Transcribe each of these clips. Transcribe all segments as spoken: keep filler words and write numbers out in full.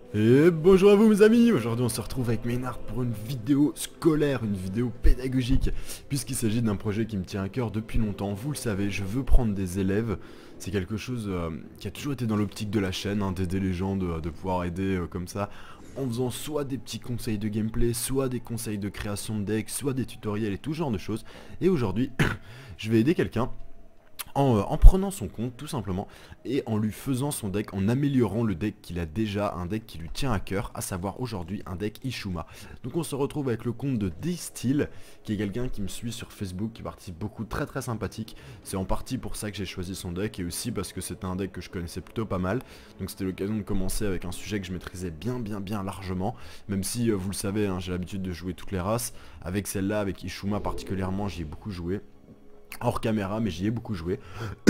Et bonjour à vous mes amis, aujourd'hui on se retrouve avec Maynard pour une vidéo scolaire, une vidéo pédagogique, puisqu'il s'agit d'un projet qui me tient à cœur depuis longtemps. Vous le savez, je veux prendre des élèves, c'est quelque chose euh, qui a toujours été dans l'optique de la chaîne, hein, d'aider les gens, de, de pouvoir aider euh, comme ça, en faisant soit des petits conseils de gameplay, soit des conseils de création de deck, soit des tutoriels et tout genre de choses. Et aujourd'hui, je vais aider quelqu'un En, euh, en prenant son compte tout simplement et en lui faisant son deck, en améliorant le deck qu'il a déjà, un deck qui lui tient à cœur, à savoir aujourd'hui un deck Ishuma. Donc on se retrouve avec le compte de D-Steel, qui est quelqu'un qui me suit sur Facebook, qui participe beaucoup, très très sympathique. C'est en partie pour ça que j'ai choisi son deck et aussi parce que c'était un deck que je connaissais plutôt pas mal. Donc c'était l'occasion de commencer avec un sujet que je maîtrisais bien bien bien largement, même si euh, vous le savez, hein, j'ai l'habitude de jouer toutes les races. Avec celle-là, avec Ishuma particulièrement, j'y ai beaucoup joué hors caméra, mais j'y ai beaucoup joué.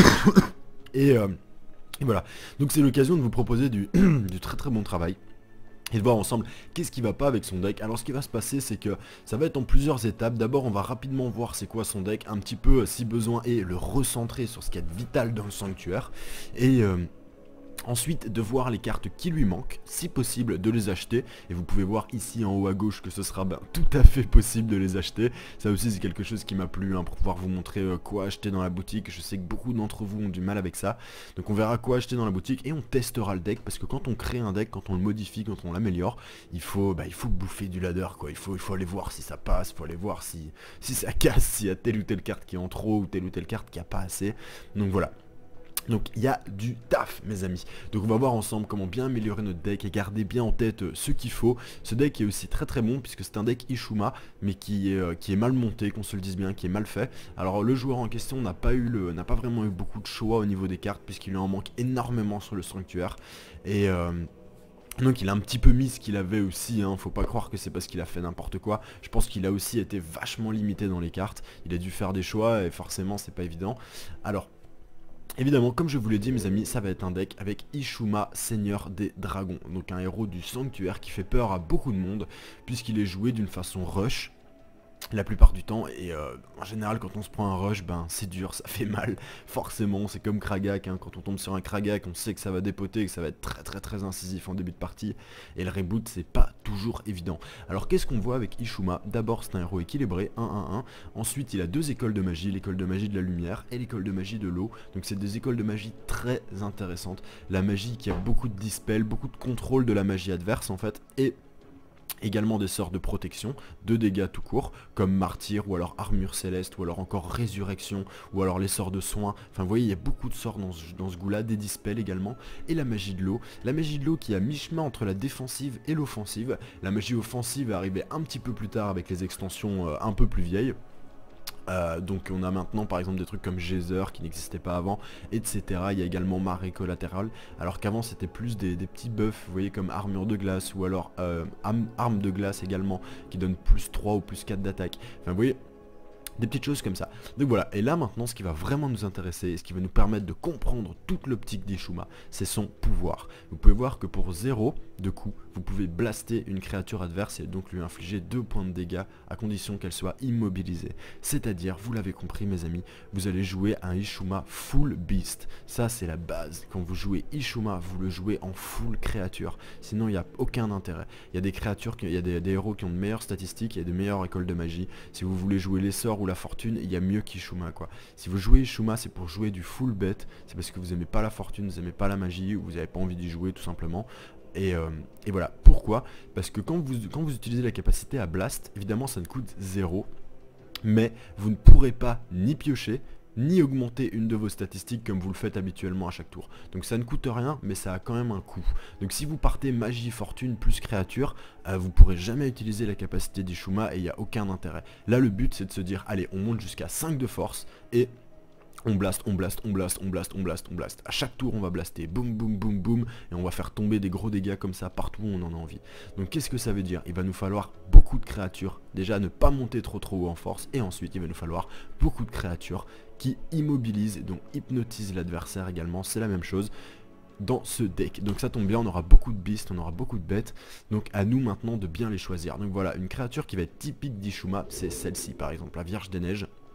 et, euh, et voilà, donc c'est l'occasion de vous proposer du, du très très bon travail et de voir ensemble qu'est-ce qui va pas avec son deck. Alors ce qui va se passer, c'est que ça va être en plusieurs étapes. D'abord on va rapidement voir c'est quoi son deck, un petit peu si besoin, et le recentrer sur ce qui est vital dans le sanctuaire. Et euh, ensuite de voir les cartes qui lui manquent, si possible de les acheter, et vous pouvez voir ici en haut à gauche que ce sera ben, tout à fait possible de les acheter. Ça aussi c'est quelque chose qui m'a plu, hein, pour pouvoir vous montrer euh, quoi acheter dans la boutique. Je sais que beaucoup d'entre vous ont du mal avec ça, donc on verra quoi acheter dans la boutique et on testera le deck, parce que quand on crée un deck, quand on le modifie, quand on l'améliore, il faut bah, il faut bouffer du ladder quoi, il faut, il faut aller voir si ça passe, il faut aller voir si, si ça casse, s'il y a telle ou telle carte qui est en trop ou telle ou telle carte qui a pas assez, donc voilà. Donc il y a du taf mes amis. Donc on va voir ensemble comment bien améliorer notre deck et garder bien en tête euh, ce qu'il faut. Ce deck est aussi très très bon puisque c'est un deck Ishuma, mais qui est, euh, qui est mal monté, qu'on se le dise bien, qui est mal fait. Alors le joueur en question n'a pas eu le, n'a pas vraiment eu beaucoup de choix au niveau des cartes, puisqu'il lui en manque énormément sur le sanctuaire. Et euh, donc il a un petit peu mis ce qu'il avait aussi, hein. Faut pas croire que c'est parce qu'il a fait n'importe quoi. Je pense qu'il a aussi été vachement limité dans les cartes. Il a dû faire des choix et forcément c'est pas évident. Alors évidemment, comme je vous l'ai dit mes amis, ça va être un deck avec Ishuma, Seigneur des Dragons. Donc un héros du sanctuaire qui fait peur à beaucoup de monde, puisqu'il est joué d'une façon rush la plupart du temps, et euh, en général quand on se prend un rush, ben c'est dur, ça fait mal, forcément. C'est comme Kragak, hein. Quand on tombe sur un Kragak, on sait que ça va dépoter, que ça va être très très très incisif en début de partie, et le reboot c'est pas toujours évident. Alors qu'est-ce qu'on voit avec Ishuma? D'abord c'est un héros équilibré, un un un, ensuite il a deux écoles de magie, l'école de magie de la lumière et l'école de magie de l'eau, donc c'est des écoles de magie très intéressantes. La magie qui a beaucoup de dispel, beaucoup de contrôle de la magie adverse en fait, et également des sorts de protection, de dégâts tout court, comme martyr, ou alors armure céleste, ou alors encore résurrection, ou alors les sorts de soins. Enfin vous voyez, il y a beaucoup de sorts dans ce, dans ce goût là, des dispels également, et la magie de l'eau. La magie de l'eau qui est à mi-chemin entre la défensive et l'offensive. La magie offensive est arrivée un petit peu plus tard avec les extensions euh, un peu plus vieilles. Euh, donc on a maintenant par exemple des trucs comme Geyser qui n'existaient pas avant, et cetera. Il y a également marée collatérale, alors qu'avant c'était plus des, des petits buffs, vous voyez, comme armure de glace, ou alors euh, arme, arme de glace également, qui donne plus trois ou plus quatre d'attaque. Enfin vous voyez, des petites choses comme ça. Donc voilà, et là maintenant ce qui va vraiment nous intéresser, et ce qui va nous permettre de comprendre toute l'optique d'Ishuma, c'est son pouvoir. Vous pouvez voir que pour zéro de coup, vous pouvez blaster une créature adverse et donc lui infliger deux points de dégâts à condition qu'elle soit immobilisée. C'est-à-dire, vous l'avez compris mes amis, vous allez jouer un Ishuma full beast. Ça c'est la base. Quand vous jouez Ishuma, vous le jouez en full créature. Sinon il n'y a aucun intérêt. Il y a des créatures, il y a des, des héros qui ont de meilleures statistiques, il y a de meilleures écoles de magie. Si vous voulez jouer les sorts ou la fortune, il y a mieux qu'Ishuma quoi. Si vous jouez Ishuma, c'est pour jouer du full bet, c'est parce que vous aimez pas la fortune, vous aimez pas la magie, ou vous n'avez pas envie d'y jouer tout simplement. Et, euh, et voilà, pourquoi? Parce que quand vous, quand vous utilisez la capacité à blast, évidemment ça ne coûte zéro, mais vous ne pourrez pas ni piocher, ni augmenter une de vos statistiques comme vous le faites habituellement à chaque tour. Donc ça ne coûte rien, mais ça a quand même un coût. Donc si vous partez magie, fortune plus créature, euh, vous pourrez jamais utiliser la capacité d'Ishuma et il n'y a aucun intérêt. Là le but c'est de se dire, allez on monte jusqu'à cinq de force et on blast, on blast, on blast, on blast, on blast, on blast. À chaque tour on va blaster, boum boum boum boum, et on va faire tomber des gros dégâts comme ça partout où on en a envie. Donc qu'est-ce que ça veut dire? Il va nous falloir beaucoup de créatures, déjà ne pas monter trop trop haut en force, et ensuite il va nous falloir beaucoup de créatures qui immobilisent, donc hypnotisent l'adversaire également, c'est la même chose dans ce deck. Donc ça tombe bien, on aura beaucoup de beasts, on aura beaucoup de bêtes, donc à nous maintenant de bien les choisir. Donc voilà, une créature qui va être typique d'Ishuma, c'est celle-ci par exemple, la Vierge des Neiges.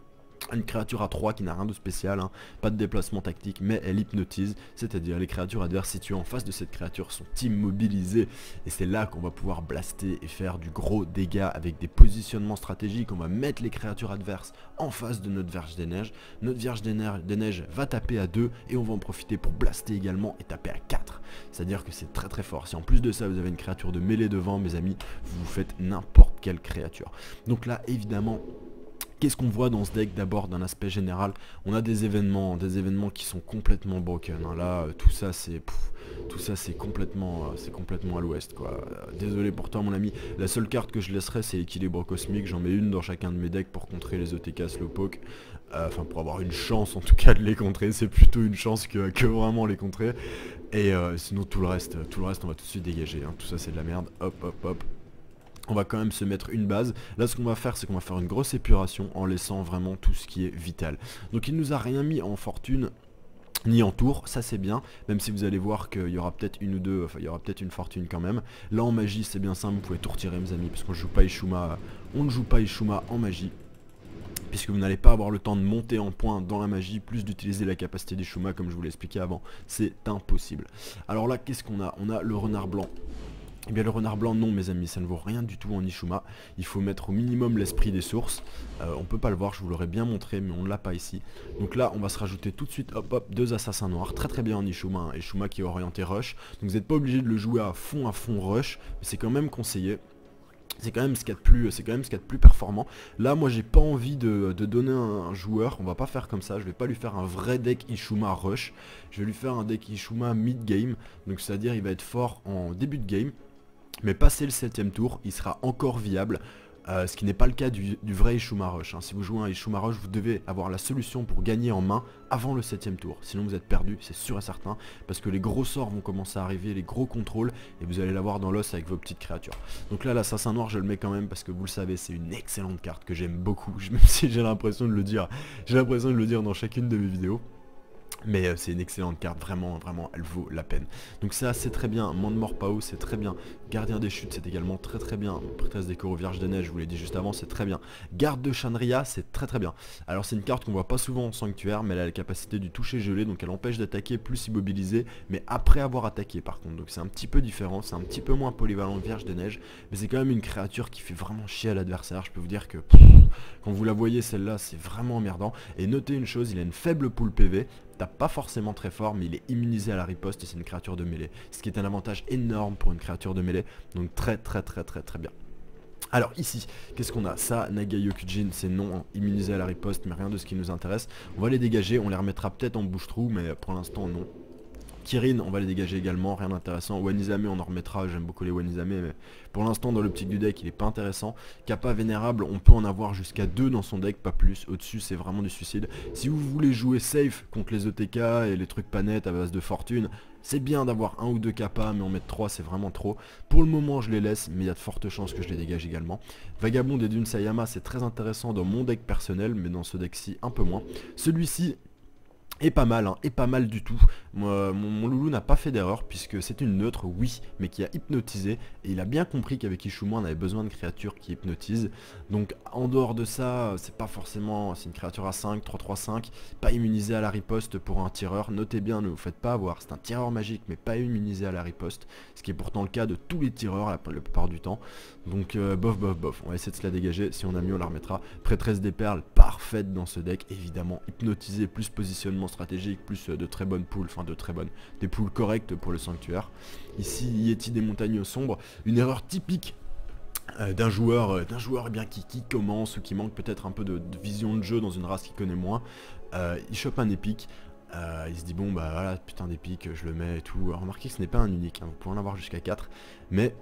Une créature à trois qui n'a rien de spécial, hein, pas de déplacement tactique, mais elle hypnotise, c'est-à-dire les créatures adverses situées en face de cette créature sont immobilisées, et c'est là qu'on va pouvoir blaster et faire du gros dégât avec des positionnements stratégiques. On va mettre les créatures adverses en face de notre Vierge des Neiges, notre Vierge des Neiges, des Neiges va taper à deux, et on va en profiter pour blaster également et taper à quatre, c'est-à-dire que c'est très très fort. Si en plus de ça vous avez une créature de mêlée devant, mes amis, vous vous faites n'importe quelle créature. Donc là évidemment, qu'est-ce qu'on voit dans ce deck? D'abord d'un aspect général, on a des événements, des événements qui sont complètement broken, hein. Là euh, tout ça c'est tout ça c'est complètement euh, c'est complètement à l'ouest quoi. Euh, désolé pour toi mon ami, la seule carte que je laisserai c'est l'équilibre cosmique, j'en mets une dans chacun de mes decks pour contrer les O T K Slowpoke, euh, enfin pour avoir une chance en tout cas de les contrer, c'est plutôt une chance que, que vraiment les contrer, et euh, sinon tout le reste, tout le reste on va tout de suite dégager, hein. Tout ça c'est de la merde, hop hop hop. On va quand même se mettre une base. Là ce qu'on va faire c'est qu'on va faire une grosse épuration en laissant vraiment tout ce qui est vital. Donc il nous a rien mis en fortune ni en tour, ça c'est bien, même si vous allez voir qu'il y aura peut-être une ou deux, enfin il y aura peut-être une fortune quand même. Là en magie c'est bien simple, vous pouvez tout retirer mes amis, parce qu'on ne joue pas Ishuma, on ne joue pas Ishuma en magie, puisque vous n'allez pas avoir le temps de monter en points dans la magie, plus d'utiliser la capacité d'Ishuma comme je vous l'ai expliqué avant, c'est impossible. Alors là qu'est-ce qu'on a? On a le renard blanc. Et eh bien le renard blanc non mes amis, ça ne vaut rien du tout en Ishuma. Il faut mettre au minimum l'esprit des sources. euh, On peut pas le voir, je vous l'aurais bien montré, mais on ne l'a pas ici. Donc là on va se rajouter tout de suite, hop hop, deux assassins noirs. Très très bien en Ishuma, hein. Ishuma qui est orienté rush. Donc vous n'êtes pas obligé de le jouer à fond à fond rush, mais c'est quand même conseillé. C'est quand même ce qu'il y a de plus, c'est quand même ce qu'il y a de plus performant. Là moi j'ai pas envie de, de donner un, un joueur, on va pas faire comme ça, je vais pas lui faire un vrai deck Ishuma rush. Je vais lui faire un deck Ishuma mid game. Donc c'est à dire il va être fort en début de game, mais passé le septième tour, il sera encore viable, euh, ce qui n'est pas le cas du, du vrai Ishuma Rush, hein. Si vous jouez un Ishuma Rush, vous devez avoir la solution pour gagner en main avant le septième tour. Sinon vous êtes perdu, c'est sûr et certain, parce que les gros sorts vont commencer à arriver, les gros contrôles, et vous allez l'avoir dans l'os avec vos petites créatures. Donc là, l'assassin noir, je le mets quand même, parce que vous le savez, c'est une excellente carte que j'aime beaucoup, même si j'ai l'impression de le dire, j'ai l'impression de le dire dans chacune de mes vidéos. Mais euh, c'est une excellente carte, vraiment, vraiment, elle vaut la peine. Donc ça, c'est très bien. Mandemort Pao, c'est très bien. Gardien des chutes, c'est également très très bien. Prêtresse des coraux, Vierge des Neiges, je vous l'ai dit juste avant, c'est très bien. Garde de Chandria, c'est très très bien. Alors c'est une carte qu'on voit pas souvent en sanctuaire, mais elle a la capacité du toucher gelé, donc elle empêche d'attaquer plus immobilisé, mais après avoir attaqué par contre. Donc c'est un petit peu différent, c'est un petit peu moins polyvalent que Vierge des Neiges, mais c'est quand même une créature qui fait vraiment chier à l'adversaire. Je peux vous dire que pff, quand vous la voyez celle-là, c'est vraiment emmerdant. Et notez une chose, il a une faible pool P V. Tape pas forcément très fort, mais il est immunisé à la riposte et c'est une créature de mêlée, ce qui est un avantage énorme pour une créature de mêlée. Donc très très très très très bien. Alors ici, qu'est-ce qu'on a? Ça, Nagayokujin, c'est non, hein, immunisé à la riposte, mais rien de ce qui nous intéresse. On va les dégager, on les remettra peut-être en bouche-trou, mais pour l'instant non. Kirin, on va les dégager également, rien d'intéressant. Wanizame, on en remettra, j'aime beaucoup les Wanizame, mais pour l'instant dans l'optique du deck il est pas intéressant. Kappa Vénérable, on peut en avoir jusqu'à deux dans son deck, pas plus. Au-dessus c'est vraiment du suicide. Si vous voulez jouer safe contre les O T K et les trucs pas nets à base de fortune, c'est bien d'avoir un ou deux Kappa, mais en mettre trois c'est vraiment trop. Pour le moment je les laisse, mais il y a de fortes chances que je les dégage également. Vagabond et Dune Sayama, c'est très intéressant dans mon deck personnel, mais dans ce deck-ci un peu moins. Celui-ci et pas mal, hein, et pas mal du tout. Moi, mon, mon loulou n'a pas fait d'erreur puisque c'est une neutre, oui, mais qui a hypnotisé. Et il a bien compris qu'avec Ishuma on avait besoin de créatures qui hypnotisent. Donc en dehors de ça, c'est pas forcément, c'est une créature à cinq, trois trois cinq, pas immunisée à la riposte pour un tireur. Notez bien, ne vous faites pas avoir, c'est un tireur magique mais pas immunisé à la riposte. Ce qui est pourtant le cas de tous les tireurs la, la plupart du temps. Donc euh, bof bof bof, on va essayer de se la dégager, si on a mieux on la remettra. Prêtresse des perles, parfaite dans ce deck, évidemment, hypnotisé, plus positionnement stratégique, plus euh, de très bonnes poules, enfin de très bonnes, des poules correctes pour le sanctuaire. Ici, Yeti des montagnes sombres, une erreur typique euh, d'un joueur, euh, d'un joueur eh bien, qui, qui commence ou qui manque peut-être un peu de, de vision de jeu dans une race qu'il connaît moins. Euh, il chope un épique. Euh, il se dit bon bah voilà putain d'épique je le mets et tout. Alors, remarquez que ce n'est pas un unique, hein, vous pouvez en avoir jusqu'à quatre, mais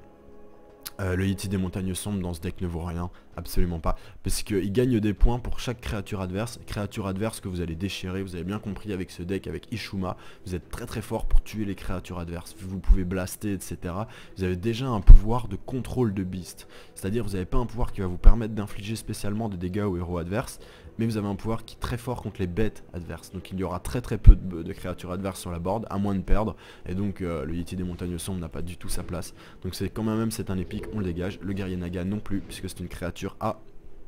Euh, le Yeti des montagnes sombres dans ce deck ne vaut rien, absolument pas, parce qu'il gagne des points pour chaque créature adverse, créature adverse que vous allez déchirer. Vous avez bien compris avec ce deck, avec Ishuma, vous êtes très très fort pour tuer les créatures adverses, vous pouvez blaster, et cetera. Vous avez déjà un pouvoir de contrôle de beast, c'est-à-dire vous n'avez pas un pouvoir qui va vous permettre d'infliger spécialement des dégâts aux héros adverses, mais vous avez un pouvoir qui est très fort contre les bêtes adverses. Donc il y aura très très peu de, de créatures adverses sur la board, à moins de perdre, et donc euh, le Yeti des montagnes sombres n'a pas du tout sa place. Donc c'est quand même, c'est un épique, on le dégage. Le guerrier Naga non plus, puisque c'est une créature à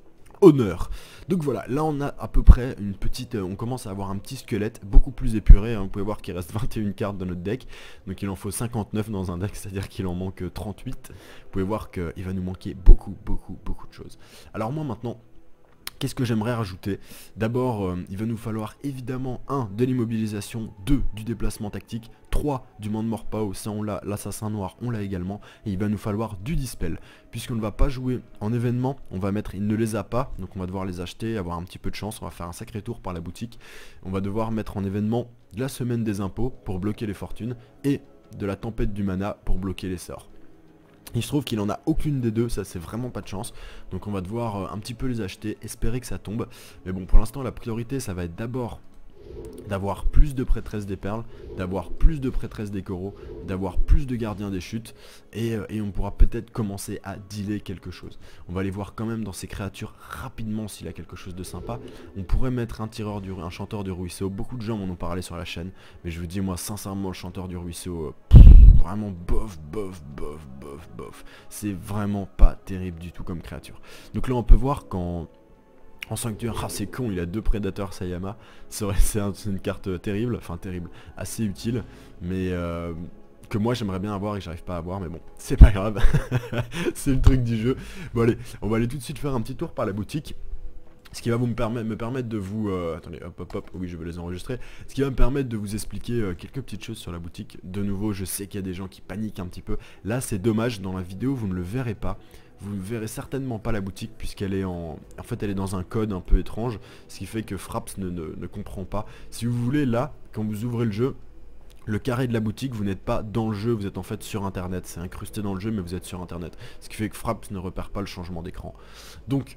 honneur. Donc voilà, là on a à peu près une petite, euh, on commence à avoir un petit squelette beaucoup plus épuré, hein. Vous pouvez voir qu'il reste vingt et une cartes dans notre deck, donc il en faut cinquante-neuf dans un deck, c'est-à-dire qu'il en manque trente-huit. Vous pouvez voir qu'il va nous manquer beaucoup, beaucoup, beaucoup de choses. Alors moi maintenant, qu'est-ce que j'aimerais rajouter? D'abord, euh, il va nous falloir évidemment un de l'immobilisation, deux du déplacement tactique, trois du Mort Pao, ça on l'a, l'assassin noir on l'a également, et il va nous falloir du dispel. Puisqu'on ne va pas jouer en événement, on va mettre il ne les a pas, donc on va devoir les acheter, avoir un petit peu de chance, on va faire un sacré tour par la boutique. On va devoir mettre en événement de la semaine des impôts pour bloquer les fortunes, et de la tempête du mana pour bloquer les sorts. Il se trouve qu'il en a aucune des deux, ça c'est vraiment pas de chance. Donc on va devoir euh, un petit peu les acheter, espérer que ça tombe. Mais bon, pour l'instant la priorité ça va être d'abord d'avoir plus de prêtresses des perles, d'avoir plus de prêtresses des coraux, d'avoir plus de gardiens des chutes, et, euh, et on pourra peut-être commencer à dealer quelque chose. On va aller voir quand même dans ces créatures rapidement s'il a quelque chose de sympa. On pourrait mettre un tireur du, un chanteur du ruisseau, beaucoup de gens m'en ont parlé sur la chaîne, mais je vous dis moi sincèrement le chanteur du ruisseau, euh, pff, vraiment bof, bof, bof, bof, bof. C'est vraiment pas terrible du tout comme créature. Donc là on peut voir qu'en en sanctuaire, ah c'est con, il a deux prédateurs Sayama. C'est vrai, c'est un, une carte terrible, enfin terrible, assez utile, mais euh, que moi j'aimerais bien avoir et que j'arrive pas à avoir, mais bon, c'est pas grave. C'est le truc du jeu. Bon allez, on va aller tout de suite faire un petit tour par la boutique. Ce qui va vous me permettre, me permettre de vous... Euh, attendez, hop, hop, hop, oui, je vais les enregistrer. Ce qui va me permettre de vous expliquer euh, quelques petites choses sur la boutique. De nouveau, je sais qu'il y a des gens qui paniquent un petit peu. Là, c'est dommage, dans la vidéo, vous ne le verrez pas. Vous ne verrez certainement pas la boutique, puisqu'elle est en... En fait, elle est dans un code un peu étrange, ce qui fait que Fraps ne, ne, ne comprend pas. Si vous voulez, là, quand vous ouvrez le jeu, le carré de la boutique, vous n'êtes pas dans le jeu, vous êtes en fait sur internet. C'est incrusté dans le jeu, mais vous êtes sur internet. Ce qui fait que Fraps ne repère pas le changement d'écran. Donc...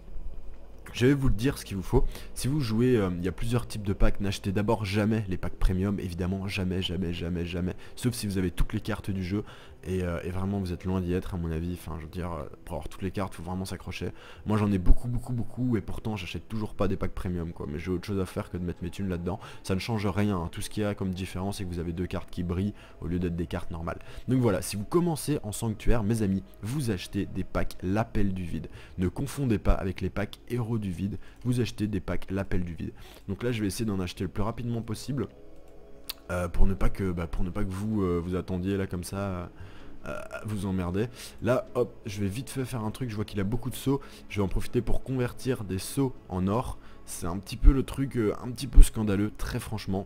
je vais vous le dire ce qu'il vous faut. Si vous jouez, euh, il y a plusieurs types de packs. N'achetez d'abord jamais les packs premium. Évidemment, jamais, jamais, jamais, jamais. Sauf si vous avez toutes les cartes du jeu. Et, euh, et vraiment, vous êtes loin d'y être, à mon avis. Enfin, je veux dire, euh, pour avoir toutes les cartes, il faut vraiment s'accrocher. Moi, j'en ai beaucoup, beaucoup, beaucoup. Et pourtant, j'achète toujours pas des packs premium, quoi. Mais j'ai autre chose à faire que de mettre mes thunes là-dedans. Ça ne change rien, hein. Tout ce qu'il y a comme différence, c'est que vous avez deux cartes qui brillent au lieu d'être des cartes normales. Donc voilà, si vous commencez en sanctuaire, mes amis, vous achetez des packs l'appel du vide. Ne confondez pas avec les packs héros du vide, vous achetez des packs l'appel du vide. Donc là je vais essayer d'en acheter le plus rapidement possible euh, pour ne pas que bah, pour ne pas que vous euh, vous attendiez là comme ça euh, à vous emmerder. Là hop, je vais vite fait faire un truc, je vois qu'il a beaucoup de sauts, je vais en profiter pour convertir des sauts en or. C'est un petit peu le truc euh, un petit peu scandaleux, très franchement,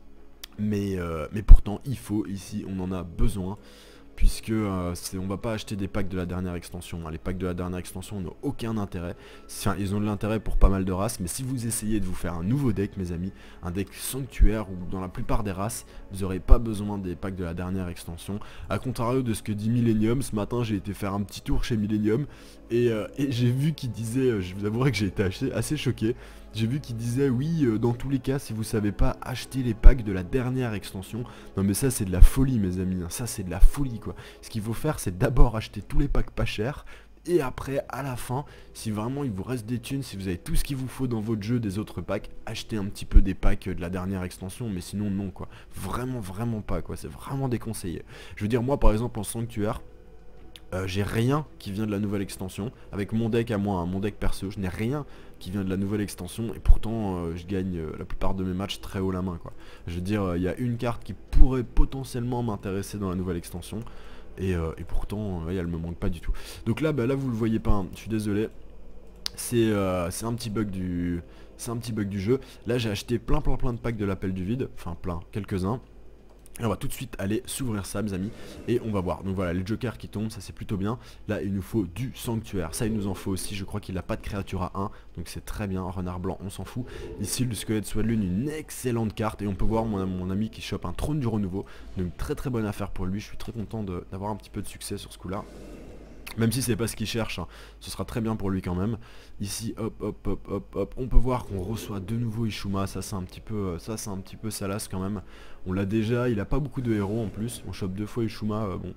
mais, euh, mais pourtant il faut, ici on en a besoin. Puisque euh, on va pas acheter des packs de la dernière extension, hein. Les packs de la dernière extension n'ont aucun intérêt. Enfin, ils ont de l'intérêt pour pas mal de races, mais si vous essayez de vous faire un nouveau deck, mes amis, un deck sanctuaire ou dans la plupart des races, vous n'aurez pas besoin des packs de la dernière extension. A contrario de ce que dit Millennium, ce matin j'ai été faire un petit tour chez Millennium et, euh, et j'ai vu qu'il disait, euh, je vous avouerai que j'ai été assez, assez choqué. J'ai vu qu'il disait oui, euh, dans tous les cas, si vous savez pas acheter les packs de la dernière extension. Non mais ça c'est de la folie mes amis, hein. Ça c'est de la folie quoi. Ce qu'il faut faire c'est d'abord acheter tous les packs pas chers. Et après à la fin, si vraiment il vous reste des thunes, si vous avez tout ce qu'il vous faut dans votre jeu des autres packs, achetez un petit peu des packs de la dernière extension. Mais sinon non quoi, vraiment vraiment pas quoi, c'est vraiment déconseillé. Je veux dire moi par exemple en sanctuaire, Euh, j'ai rien qui vient de la nouvelle extension. Avec mon deck à moi, hein, mon deck perso, je n'ai rien qui vient de la nouvelle extension. Et pourtant euh, je gagne euh, la plupart de mes matchs très haut la main quoi. Je veux dire, il euh, y a une carte qui pourrait potentiellement m'intéresser dans la nouvelle extension. Et, euh, et pourtant euh, elle me manque pas du tout. Donc là, bah, là vous le voyez pas, hein, je suis désolé. C'est euh, un petit bug du. C'est un petit bug du jeu. Là j'ai acheté plein plein plein de packs de l'appel du vide. Enfin plein, quelques-uns. Et on va tout de suite aller s'ouvrir ça mes amis. Et on va voir. Donc voilà les jokers qui tombent, ça c'est plutôt bien. Là il nous faut du sanctuaire. Ça il nous en faut aussi. Je crois qu'il n'a pas de créature à un. Donc c'est très bien. Renard blanc on s'en fout. Ici le squelette soit de lune, une excellente carte. Et on peut voir mon, mon ami qui chope un trône du renouveau. Donc très très bonne affaire pour lui. Je suis très content d'avoir un petit peu de succès sur ce coup là. Même si c'est pas ce qu'il cherche, hein, ce sera très bien pour lui quand même. Ici, hop, hop, hop, hop, hop. On peut voir qu'on reçoit de nouveau Ishuma. Ça, c'est un petit peu, ça, c'est un petit peu salace quand même. On l'a déjà. Il a pas beaucoup de héros en plus. On chope deux fois Ishuma. Euh, bon,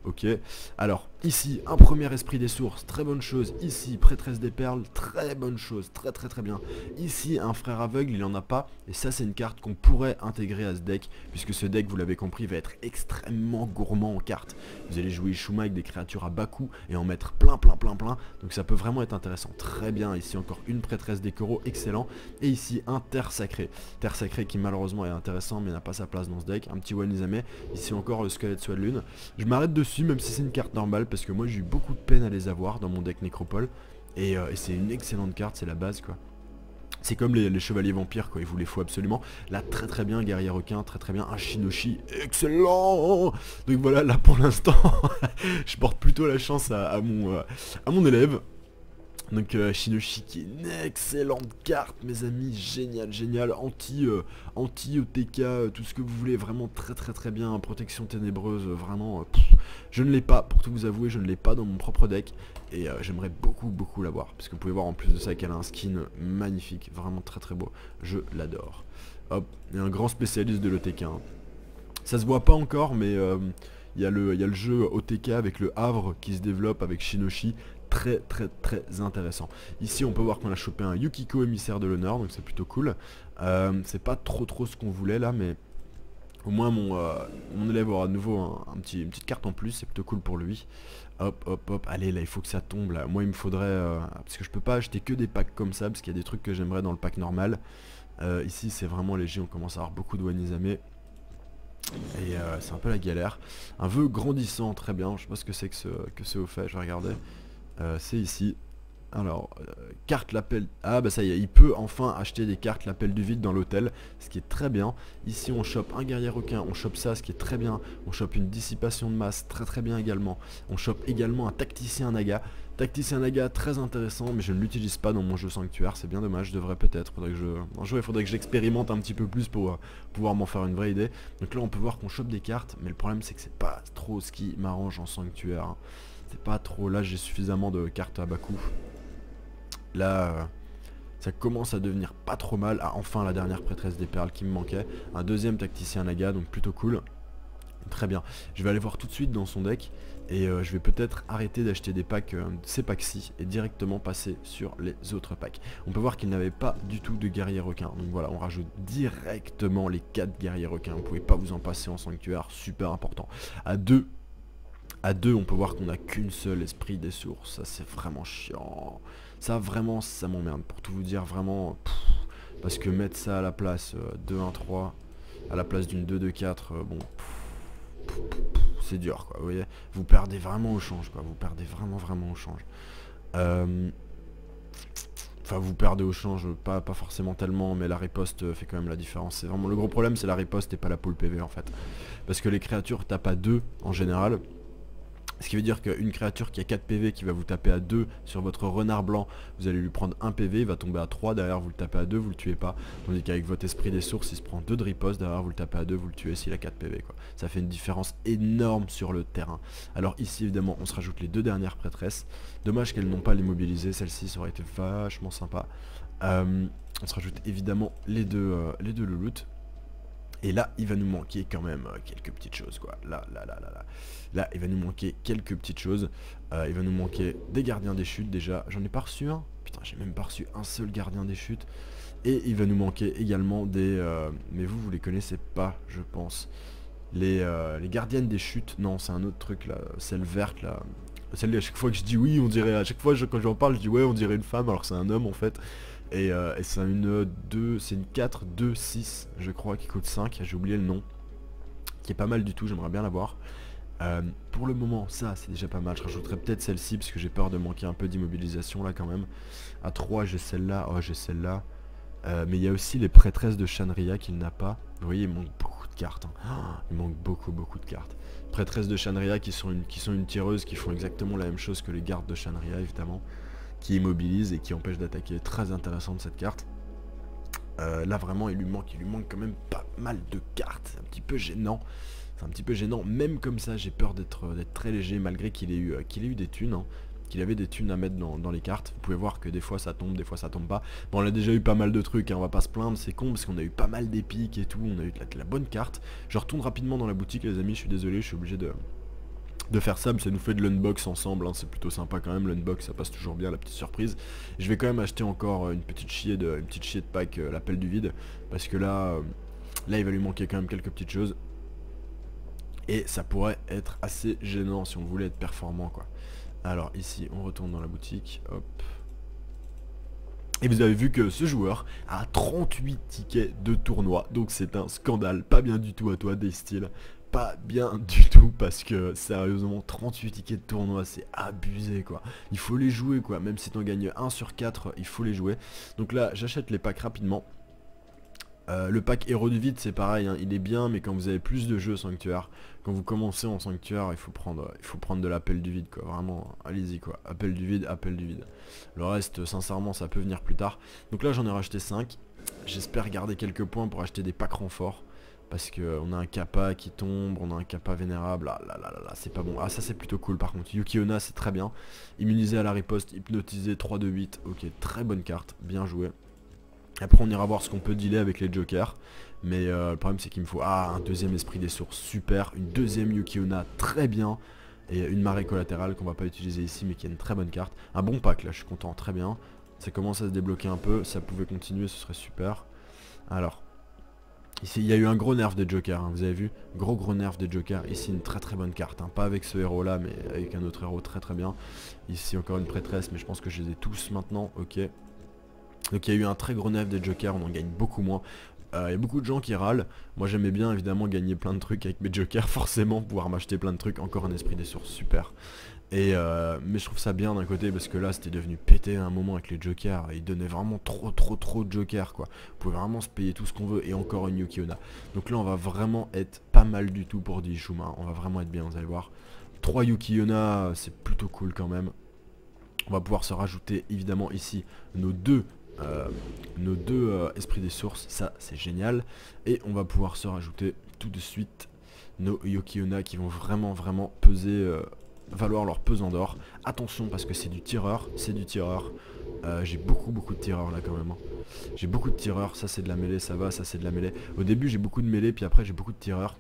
Ok, alors ici un premier esprit des sources, très bonne chose. Ici prêtresse des perles, très bonne chose, très très très bien. Ici un frère aveugle, il en a pas, et ça c'est une carte qu'on pourrait intégrer à ce deck, puisque ce deck, vous l'avez compris, va être extrêmement gourmand en cartes. Vous allez jouer Ishuma avec des créatures à bas coût et en mettre plein plein plein plein, donc ça peut vraiment être intéressant. Très bien, ici encore une prêtresse des coraux, excellent. Et ici un terre sacré, terre sacré qui malheureusement est intéressant mais n'a pas sa place dans ce deck. Un petit Wanizame, ici encore le squelette soit de lune. Je m'arrête dessus même si c'est une carte normale parce que moi j'ai eu beaucoup de peine à les avoir dans mon deck Nécropole et, euh, et c'est une excellente carte, c'est la base quoi. C'est comme les, les chevaliers vampires quoi, il vous les faut absolument. Là très très bien, guerrier requin, très très bien, un Shinoshi, excellent. Donc voilà, là pour l'instant je porte plutôt la chance à, à, mon, euh, à mon élève. Donc euh, Shinoshi qui est une excellente carte mes amis, génial, génial, anti, euh, anti O T K, euh, tout ce que vous voulez, vraiment très très très bien, protection ténébreuse, euh, vraiment, euh, pff, je ne l'ai pas, pour tout vous avouer, je ne l'ai pas dans mon propre deck, et euh, j'aimerais beaucoup beaucoup l'avoir, parce que vous pouvez voir en plus de ça qu'elle a un skin magnifique, vraiment très très beau, je l'adore. Hop, et un grand spécialiste de l'O T K, hein. Ça se voit pas encore, mais... Euh, il y, a le, il y a le jeu O T K avec le Havre qui se développe avec Shinoshi, très très très intéressant. Ici on peut voir qu'on a chopé un Yukiko émissaire de l'honneur, donc c'est plutôt cool. Euh, c'est pas trop trop ce qu'on voulait là, mais au moins mon, euh, mon élève aura de nouveau un, un petit, une petite carte en plus, c'est plutôt cool pour lui. Hop hop hop, allez là il faut que ça tombe là. Moi il me faudrait, euh, parce que je peux pas acheter que des packs comme ça, parce qu'il y a des trucs que j'aimerais dans le pack normal. Euh, ici c'est vraiment léger, on commence à avoir beaucoup de Wanizame. Et euh, c'est un peu la galère. Un vœu grandissant, très bien. Je sais pas ce que c'est que ce, que ce au fait, je vais regarder. Euh, c'est ici. Alors, euh, carte l'appel... Ah bah ça y est, il peut enfin acheter des cartes l'appel du vide dans l'hôtel, ce qui est très bien. Ici on chope un guerrier requin, on chope ça, ce qui est très bien. On chope une dissipation de masse, très très bien également. On chope également un tacticien naga. Tacticien naga très intéressant, mais je ne l'utilise pas dans mon jeu sanctuaire, c'est bien dommage, je devrais peut-être. Faudrait que je... Un jour il faudrait que j'expérimente un petit peu plus pour euh, pouvoir m'en faire une vraie idée. Donc là on peut voir qu'on chope des cartes, mais le problème c'est que c'est pas trop ce qui m'arrange en sanctuaire, hein. C'est pas trop, là j'ai suffisamment de cartes à bas coût. Là, euh, ça commence à devenir pas trop mal. Ah, enfin la dernière prêtresse des perles qui me manquait. Un deuxième tacticien naga, donc plutôt cool. Très bien. Je vais aller voir tout de suite dans son deck. Et euh, je vais peut-être arrêter d'acheter des packs, euh, ces packs-ci, et directement passer sur les autres packs. On peut voir qu'il n'avait pas du tout de guerrier requin. Donc voilà, on rajoute directement les quatre guerriers requins. Vous pouvez pas vous en passer en sanctuaire, super important. À deux. À deux, on peut voir qu'on n'a qu'une seule esprit des sources. Ça, c'est vraiment chiant. Ça, vraiment, ça m'emmerde. Pour tout vous dire, vraiment... Pff, parce que mettre ça à la place euh, deux un trois, à la place d'une deux deux quatre, euh, bon... C'est dur, quoi, vous voyez. Vous perdez vraiment au change, quoi. Vous perdez vraiment, vraiment au change. Euh... Enfin, vous perdez au change, pas, pas forcément tellement, mais la riposte fait quand même la différence. C'est vraiment le gros problème, c'est la riposte et pas la pool P V, en fait. Parce que les créatures tapent à deux, en général. Ce qui veut dire qu'une créature qui a quatre P V qui va vous taper à deux sur votre renard blanc, vous allez lui prendre un P V, il va tomber à trois, derrière vous le tapez à deux, vous le tuez pas. Tandis qu'avec votre esprit des sources, il se prend deux de riposte, derrière vous le tapez à deux, vous le tuez s'il a quatre P V, quoi. Ça fait une différence énorme sur le terrain. Alors ici évidemment on se rajoute les deux dernières prêtresses. Dommage qu'elles n'ont pas l'immobilisé, celle-ci ça aurait été vachement sympa. Euh, on se rajoute évidemment les deux, euh, les deux louloutes. Et là, il va nous manquer quand même euh, quelques petites choses, quoi. Là, là, là, là, là. Là, il va nous manquer quelques petites choses. Euh, il va nous manquer des gardiens des chutes, déjà. J'en ai pas reçu un. Putain, j'ai même pas reçu un seul gardien des chutes. Et il va nous manquer également des... Euh, mais vous, vous les connaissez pas, je pense. Les, euh, les gardiennes des chutes. Non, c'est un autre truc, là. Celle verte, là. Celle, à chaque fois que je dis oui, on dirait... À chaque fois, je, quand j'en parle, je dis ouais, on dirait une femme, alors que c'est un homme, en fait. Et, euh, et c'est une deux, c'est une quatre, deux, six, je crois, qui coûte cinq, j'ai oublié le nom. Qui est pas mal du tout, j'aimerais bien l'avoir. Euh, pour le moment, ça, c'est déjà pas mal. Je rajouterai peut-être celle-ci, parce que j'ai peur de manquer un peu d'immobilisation, là, quand même. À trois, j'ai celle-là. Oh, j'ai celle-là. Euh, mais il y a aussi les prêtresses de Shanria qu'il n'a pas. Vous voyez, il manque beaucoup de cartes. Hein. Oh, il manque beaucoup, beaucoup de cartes. Prêtresses de Shanria qui sont, une, qui sont une tireuse, qui font exactement la même chose que les gardes de Shanria, évidemment. Qui immobilise et qui empêche d'attaquer. Très intéressante cette carte. Euh, là vraiment il lui manque, il lui manque quand même pas mal de cartes. C'est un petit peu gênant. C'est un petit peu gênant. Même comme ça j'ai peur d'être d'être très léger malgré qu'il ait eu euh, qu'il ait eu des thunes. Hein, qu'il avait des thunes à mettre dans, dans les cartes. Vous pouvez voir que des fois ça tombe, des fois ça tombe pas. Bon on a déjà eu pas mal de trucs, hein, on va pas se plaindre, c'est con parce qu'on a eu pas mal d'épiques et tout. On a eu de la, de la bonne carte. Je retourne rapidement dans la boutique les amis, je suis désolé, je suis obligé de... de faire ça, ça nous fait de l'unbox ensemble, hein, c'est plutôt sympa quand même, l'unbox ça passe toujours bien, la petite surprise. Je vais quand même acheter encore une petite chier de, une petite chier de pack, euh, l'appel du vide, parce que là, euh, là il va lui manquer quand même quelques petites choses. Et ça pourrait être assez gênant si on voulait être performant quoi. Alors ici on retourne dans la boutique, hop. Et vous avez vu que ce joueur a trente-huit tickets de tournoi, donc c'est un scandale, pas bien du tout à toi Daysteel. Pas bien du tout parce que sérieusement trente-huit tickets de tournoi c'est abusé quoi. Il faut les jouer quoi, même si t'en gagnes un sur quatre il faut les jouer. Donc là j'achète les packs rapidement. Euh, le pack héros du vide c'est pareil hein, il est bien mais quand vous avez plus de jeux sanctuaire, quand vous commencez en sanctuaire il faut prendre il faut prendre de l'appel du vide quoi, vraiment allez-y quoi, appel du vide, appel du vide. Le reste sincèrement ça peut venir plus tard. Donc là j'en ai racheté cinq, j'espère garder quelques points pour acheter des packs renforts. Parce qu'on a un kappa qui tombe, on a un kappa vénérable, ah là là là là, c'est pas bon. Ah ça c'est plutôt cool par contre, Yuki-Onna c'est très bien. Immunisé à la riposte, hypnotisé trois deux huit, ok très bonne carte, bien joué. Après on ira voir ce qu'on peut dealer avec les jokers. Mais euh, le problème c'est qu'il me faut ah, un deuxième esprit des sources, super. Une deuxième Yuki-Onna, très bien. Et une marée collatérale qu'on va pas utiliser ici mais qui est une très bonne carte. Un bon pack là, je suis content, très bien. Ça commence à se débloquer un peu, ça pouvait continuer, ce serait super. Alors... Ici il y a eu un gros nerf des jokers, hein, vous avez vu, gros gros nerf des jokers, ici une très très bonne carte, hein, pas avec ce héros là mais avec un autre héros très très bien. Ici encore une prêtresse mais je pense que je les ai tous maintenant, ok. Donc il y a eu un très gros nerf des jokers, on en gagne beaucoup moins. Il euh, y a beaucoup de gens qui râlent, moi j'aimais bien évidemment gagner plein de trucs avec mes jokers, forcément pouvoir m'acheter plein de trucs, encore un esprit des sources, super. Et euh, mais je trouve ça bien d'un côté parce que là c'était devenu pété à un moment avec les jokers. Ils donnaient vraiment trop trop trop de jokers quoi. Vous pouvez vraiment se payer tout ce qu'on veut et encore une Yuki-Onna. Donc là on va vraiment être pas mal du tout pour du Ishuma. On va vraiment être bien, vous allez voir. trois Yuki-Onna c'est plutôt cool quand même. On va pouvoir se rajouter évidemment ici nos deux, euh, nos deux euh, esprits des sources. Ça c'est génial. Et on va pouvoir se rajouter tout de suite nos Yuki-Onna qui vont vraiment vraiment peser... Euh, valoir leur pesant d'or. Attention parce que c'est du tireur, c'est du tireur. Euh, j'ai beaucoup beaucoup de tireurs là quand même. Hein. J'ai beaucoup de tireurs, ça c'est de la mêlée, ça va, ça c'est de la mêlée. Au début j'ai beaucoup de mêlée, puis après j'ai beaucoup de tireurs.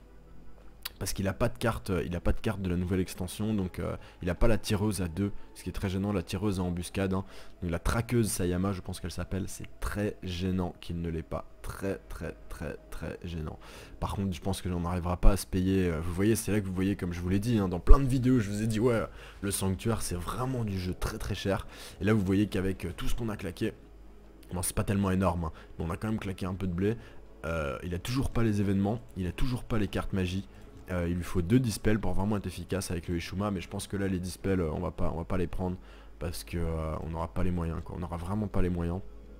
Parce qu'il a pas de carte, euh, il a pas de carte de la nouvelle extension, donc euh, il a pas la tireuse à deux, ce qui est très gênant, la tireuse à embuscade. Hein. Donc la traqueuse Sayama, je pense qu'elle s'appelle, c'est très gênant qu'il ne l'ait pas. Très très très très gênant. Par contre je pense que l'on n'arrivera pas à se payer, euh, vous voyez c'est là que vous voyez comme je vous l'ai dit, hein, dans plein de vidéos je vous ai dit ouais le sanctuaire c'est vraiment du jeu très très cher. Et là vous voyez qu'avec euh, tout ce qu'on a claqué, bon c'est pas tellement énorme, hein, mais on a quand même claqué un peu de blé. Euh, il a toujours pas les événements, il a toujours pas les cartes magie. Euh, il lui faut deux dispels pour vraiment être efficace avec le Ishuma, mais je pense que là les dispels euh, on va pas on va pas les prendre parce que euh, on n'aura pas les moyens quoi, on n'aura vraiment pas les moyens.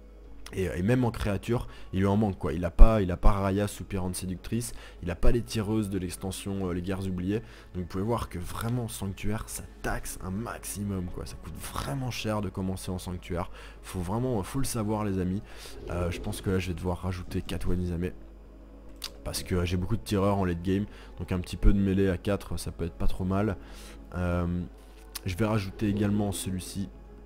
Et, et même en créature, il lui en manque quoi, il a pas il a pas Raya soupirante séductrice, il a pas les tireuses de l'extension euh, les guerres oubliées. Donc vous pouvez voir que vraiment sanctuaire ça taxe un maximum quoi, ça coûte vraiment cher de commencer en sanctuaire. Faut vraiment faut le savoir les amis. Euh, je pense que là je vais devoir rajouter Katwa Nizame. Parce que j'ai beaucoup de tireurs en late game. Donc un petit peu de mêlée à quatre ça peut être pas trop mal. euh, Je vais rajouter également celui-ci.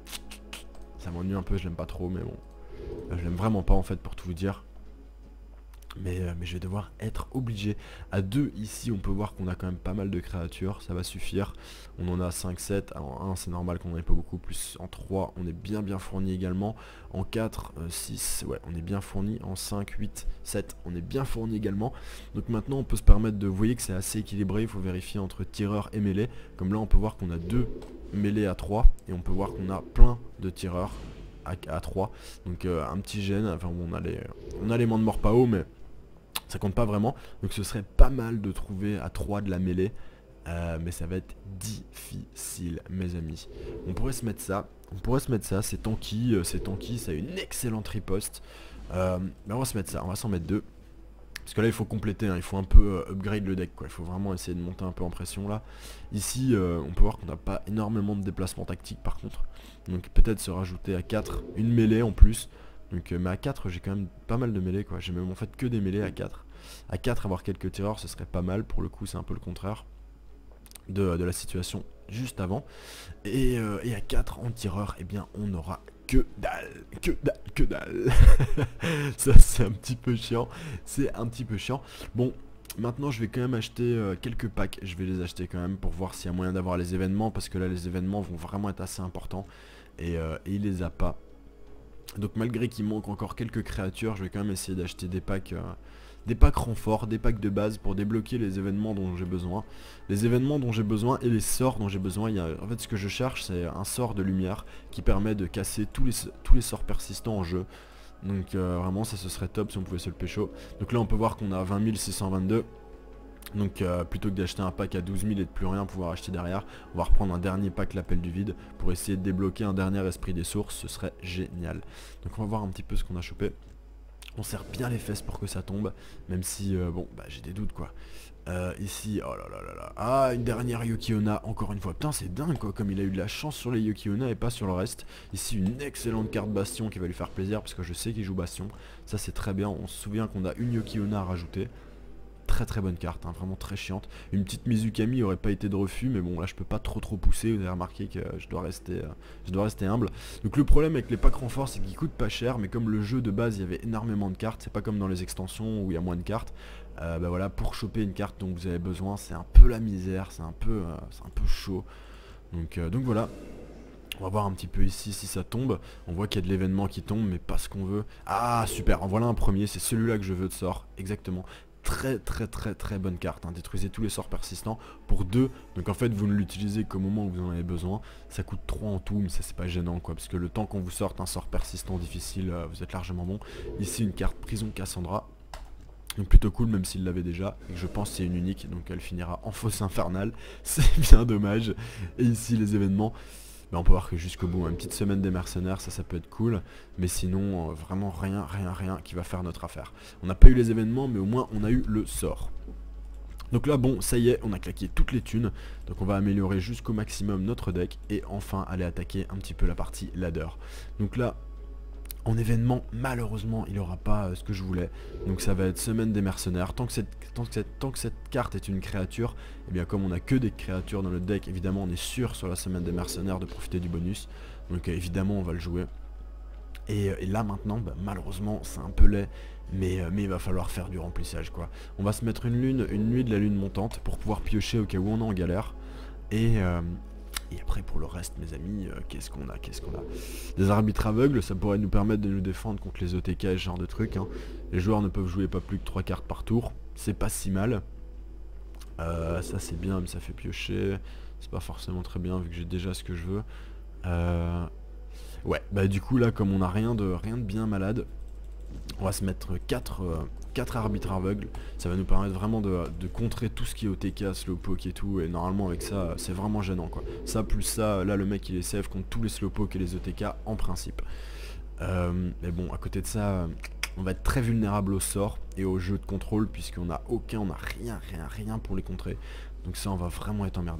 Ça m'ennuie un peu, je l'aime pas trop mais bon. Je l'aime vraiment pas en fait pour tout vous dire. Mais, euh, mais je vais devoir être obligé. À deux ici on peut voir qu'on a quand même pas mal de créatures. Ça va suffire. On en a cinq sept. En un c'est normal qu'on en ait pas beaucoup. Plus en trois on est bien bien fourni également. En quatre, euh, six ouais on est bien fourni. En cinq, huit, sept on est bien fourni également. Donc maintenant on peut se permettre de... Vous voyez que c'est assez équilibré. Il faut vérifier entre tireur et mêlée. Comme là on peut voir qu'on a deux mêlées à trois. Et on peut voir qu'on a plein de tireurs à, à trois. Donc euh, un petit gène. Enfin bon, on a les, on a les mains de mort pas haut mais... ça compte pas vraiment, donc ce serait pas mal de trouver à trois de la mêlée, euh, mais ça va être difficile mes amis. On pourrait se mettre ça, on pourrait se mettre ça, c'est tanky, euh, c'est tanky, ça a une excellente riposte, euh, mais on va se mettre ça, on va s'en mettre deux, parce que là il faut compléter, hein, il faut un peu euh, upgrade le deck quoi, il faut vraiment essayer de monter un peu en pression là. Ici euh, on peut voir qu'on n'a pas énormément de déplacement tactique par contre, donc peut-être se rajouter à quatre une mêlée en plus. Donc, euh, mais à quatre j'ai quand même pas mal de mêlées quoi, j'ai même en fait que des mêlées à quatre. À quatre avoir quelques tireurs ce serait pas mal, pour le coup c'est un peu le contraire de, de la situation juste avant. Et, euh, et à quatre en tireur, eh bien on aura que dalle, que dalle, que dalle. Ça c'est un petit peu chiant, c'est un petit peu chiant. Bon, Maintenant je vais quand même acheter euh, quelques packs, je vais les acheter quand même pour voir s'il y a moyen d'avoir les événements, parce que là les événements vont vraiment être assez importants, et, euh, et il les a pas. Donc malgré qu'il manque encore quelques créatures, je vais quand même essayer d'acheter des packs euh, des packs renforts, des packs de base pour débloquer les événements dont j'ai besoin. Les événements dont j'ai besoin et les sorts dont j'ai besoin. Il y a, en fait ce que je cherche c'est un sort de lumière qui permet de casser tous les, tous les sorts persistants en jeu. Donc euh, vraiment ça ce serait top si on pouvait se le pécho. Donc là on peut voir qu'on a vingt mille six cent vingt-deux. Donc euh, plutôt que d'acheter un pack à douze mille et de plus rien pouvoir acheter derrière, on va reprendre un dernier pack l'appel du vide pour essayer de débloquer un dernier esprit des sources, ce serait génial. Donc on va voir un petit peu ce qu'on a chopé. On serre bien les fesses pour que ça tombe, même si euh, bon bah j'ai des doutes quoi. Euh, ici, oh là là là là, ah une dernière Yuki-onna, encore une fois, putain c'est dingue quoi, comme il a eu de la chance sur les Yuki-onna et pas sur le reste. Ici une excellente carte Bastion qui va lui faire plaisir parce que je sais qu'il joue Bastion, ça c'est très bien, on se souvient qu'on a une Yuki-onna à rajouter. Très très bonne carte, hein, vraiment très chiante. Une petite Mizukami aurait pas été de refus, mais bon là je peux pas trop trop pousser, vous avez remarqué que euh, je dois rester euh, je dois rester humble. Donc le problème avec les packs renforts c'est qu'ils coûtent pas cher, mais comme le jeu de base il y avait énormément de cartes, c'est pas comme dans les extensions où il y a moins de cartes. Euh, bah voilà, pour choper une carte dont vous avez besoin, c'est un peu la misère, c'est un peu euh, c'est un peu chaud. Donc, euh, donc voilà. On va voir un petit peu ici si ça tombe. On voit qu'il y a de l'événement qui tombe, mais pas ce qu'on veut. Ah super, en voilà un premier, c'est celui-là que je veux de sort, exactement. Très très très très bonne carte, hein. Détruisez tous les sorts persistants pour deux, donc en fait vous ne l'utilisez qu'au moment où vous en avez besoin. Ça coûte trois en tout, mais ça c'est pas gênant quoi, parce que le temps qu'on vous sorte un sort persistant difficile, euh, vous êtes largement bon. Ici une carte prison Cassandra, donc plutôt cool même s'il l'avait déjà, et je pense que c'est une unique, donc elle finira en fosse infernale, c'est bien dommage. Et ici les événements, bah on peut voir que jusqu'au bout, une petite semaine des mercenaires, ça ça peut être cool, mais sinon euh, vraiment rien, rien, rien qui va faire notre affaire. On n'a pas eu les événements, mais au moins on a eu le sort. Donc là bon, ça y est, on a claqué toutes les thunes, donc on va améliorer jusqu'au maximum notre deck, et enfin aller attaquer un petit peu la partie ladder. Donc là, en événement, malheureusement, il n'aura pas euh, ce que je voulais. Donc ça va être semaine des mercenaires. Tant que cette, tant que cette, tant que cette carte est une créature, et bien comme on n'a que des créatures dans le deck, évidemment on est sûr sur la semaine des mercenaires de profiter du bonus. Donc euh, évidemment on va le jouer. Et, et là maintenant, bah, malheureusement c'est un peu laid, mais, euh, mais il va falloir faire du remplissage quoi. On va se mettre une lune, une nuit de la lune montante pour pouvoir piocher au cas où on est en galère. Et... Euh, Et après pour le reste mes amis, euh, qu'est-ce qu'on a, qu'est-ce qu'on a Des arbitres aveugles, ça pourrait nous permettre de nous défendre contre les O T K et ce genre de trucs, hein. Les joueurs ne peuvent jouer pas plus que trois cartes par tour, c'est pas si mal. euh, Ça c'est bien mais ça fait piocher, c'est pas forcément très bien vu que j'ai déjà ce que je veux. euh, Ouais bah du coup là comme on a rien de, rien de bien malade, on va se mettre quatre arbitres aveugles. Ça va nous permettre vraiment de, de contrer tout ce qui est O T K, slowpoke et tout. Et normalement avec ça c'est vraiment gênant quoi. Ça plus ça, là le mec il est safe contre tous les slowpoke et les O T K en principe. euh, Mais bon à côté de ça, on va être très vulnérable au sort et au jeu de contrôle, puisqu'on a aucun, on a rien, rien, rien pour les contrer. Donc ça on va vraiment être emmerdé.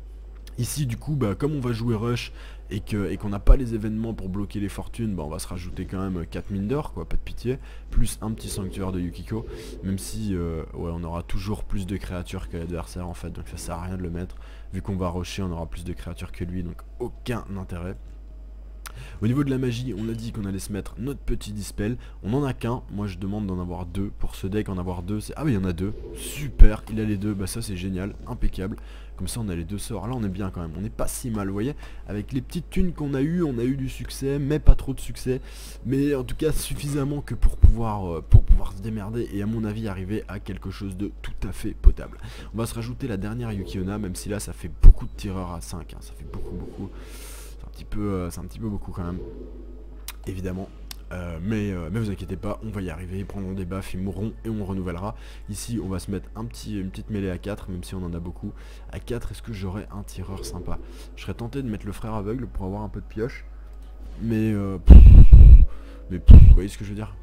Ici du coup bah, comme on va jouer rush et que et qu'on n'a pas les événements pour bloquer les fortunes, bah, on va se rajouter quand même quatre mines d'or quoi, pas de pitié, plus un petit sanctuaire de Yukiko, même si euh, ouais, on aura toujours plus de créatures que l'adversaire en fait, donc ça sert à rien de le mettre, vu qu'on va rusher on aura plus de créatures que lui, donc aucun intérêt. Au niveau de la magie, on a dit qu'on allait se mettre notre petit dispel. On en a qu'un, moi je demande d'en avoir deux. Pour ce deck en avoir deux, c'est... Ah oui il y en a deux, super, il a les deux, bah ça c'est génial, impeccable. Comme ça on a les deux sorts, là on est bien quand même, on n'est pas si mal, vous voyez. Avec les petites thunes qu'on a eu, on a eu du succès, mais pas trop de succès. Mais en tout cas suffisamment que pour pouvoir, euh, pour pouvoir se démerder et à mon avis arriver à quelque chose de tout à fait potable. On va se rajouter la dernière Yuki-onna, même si là ça fait beaucoup de tireurs à cinq, hein, ça fait beaucoup beaucoup. C'est un petit peu, euh, c'est un petit peu beaucoup quand même, évidemment. Euh, mais, euh, mais vous inquiétez pas, on va y arriver, ils prendront des buffs, ils mourront et on renouvellera. Ici on va se mettre un petit, une petite mêlée à quatre, même si on en a beaucoup. À quatre, est-ce que j'aurais un tireur sympa? Je serais tenté de mettre le frère aveugle pour avoir un peu de pioche. Mais euh, pff, mais pff, vous voyez ce que je veux dire?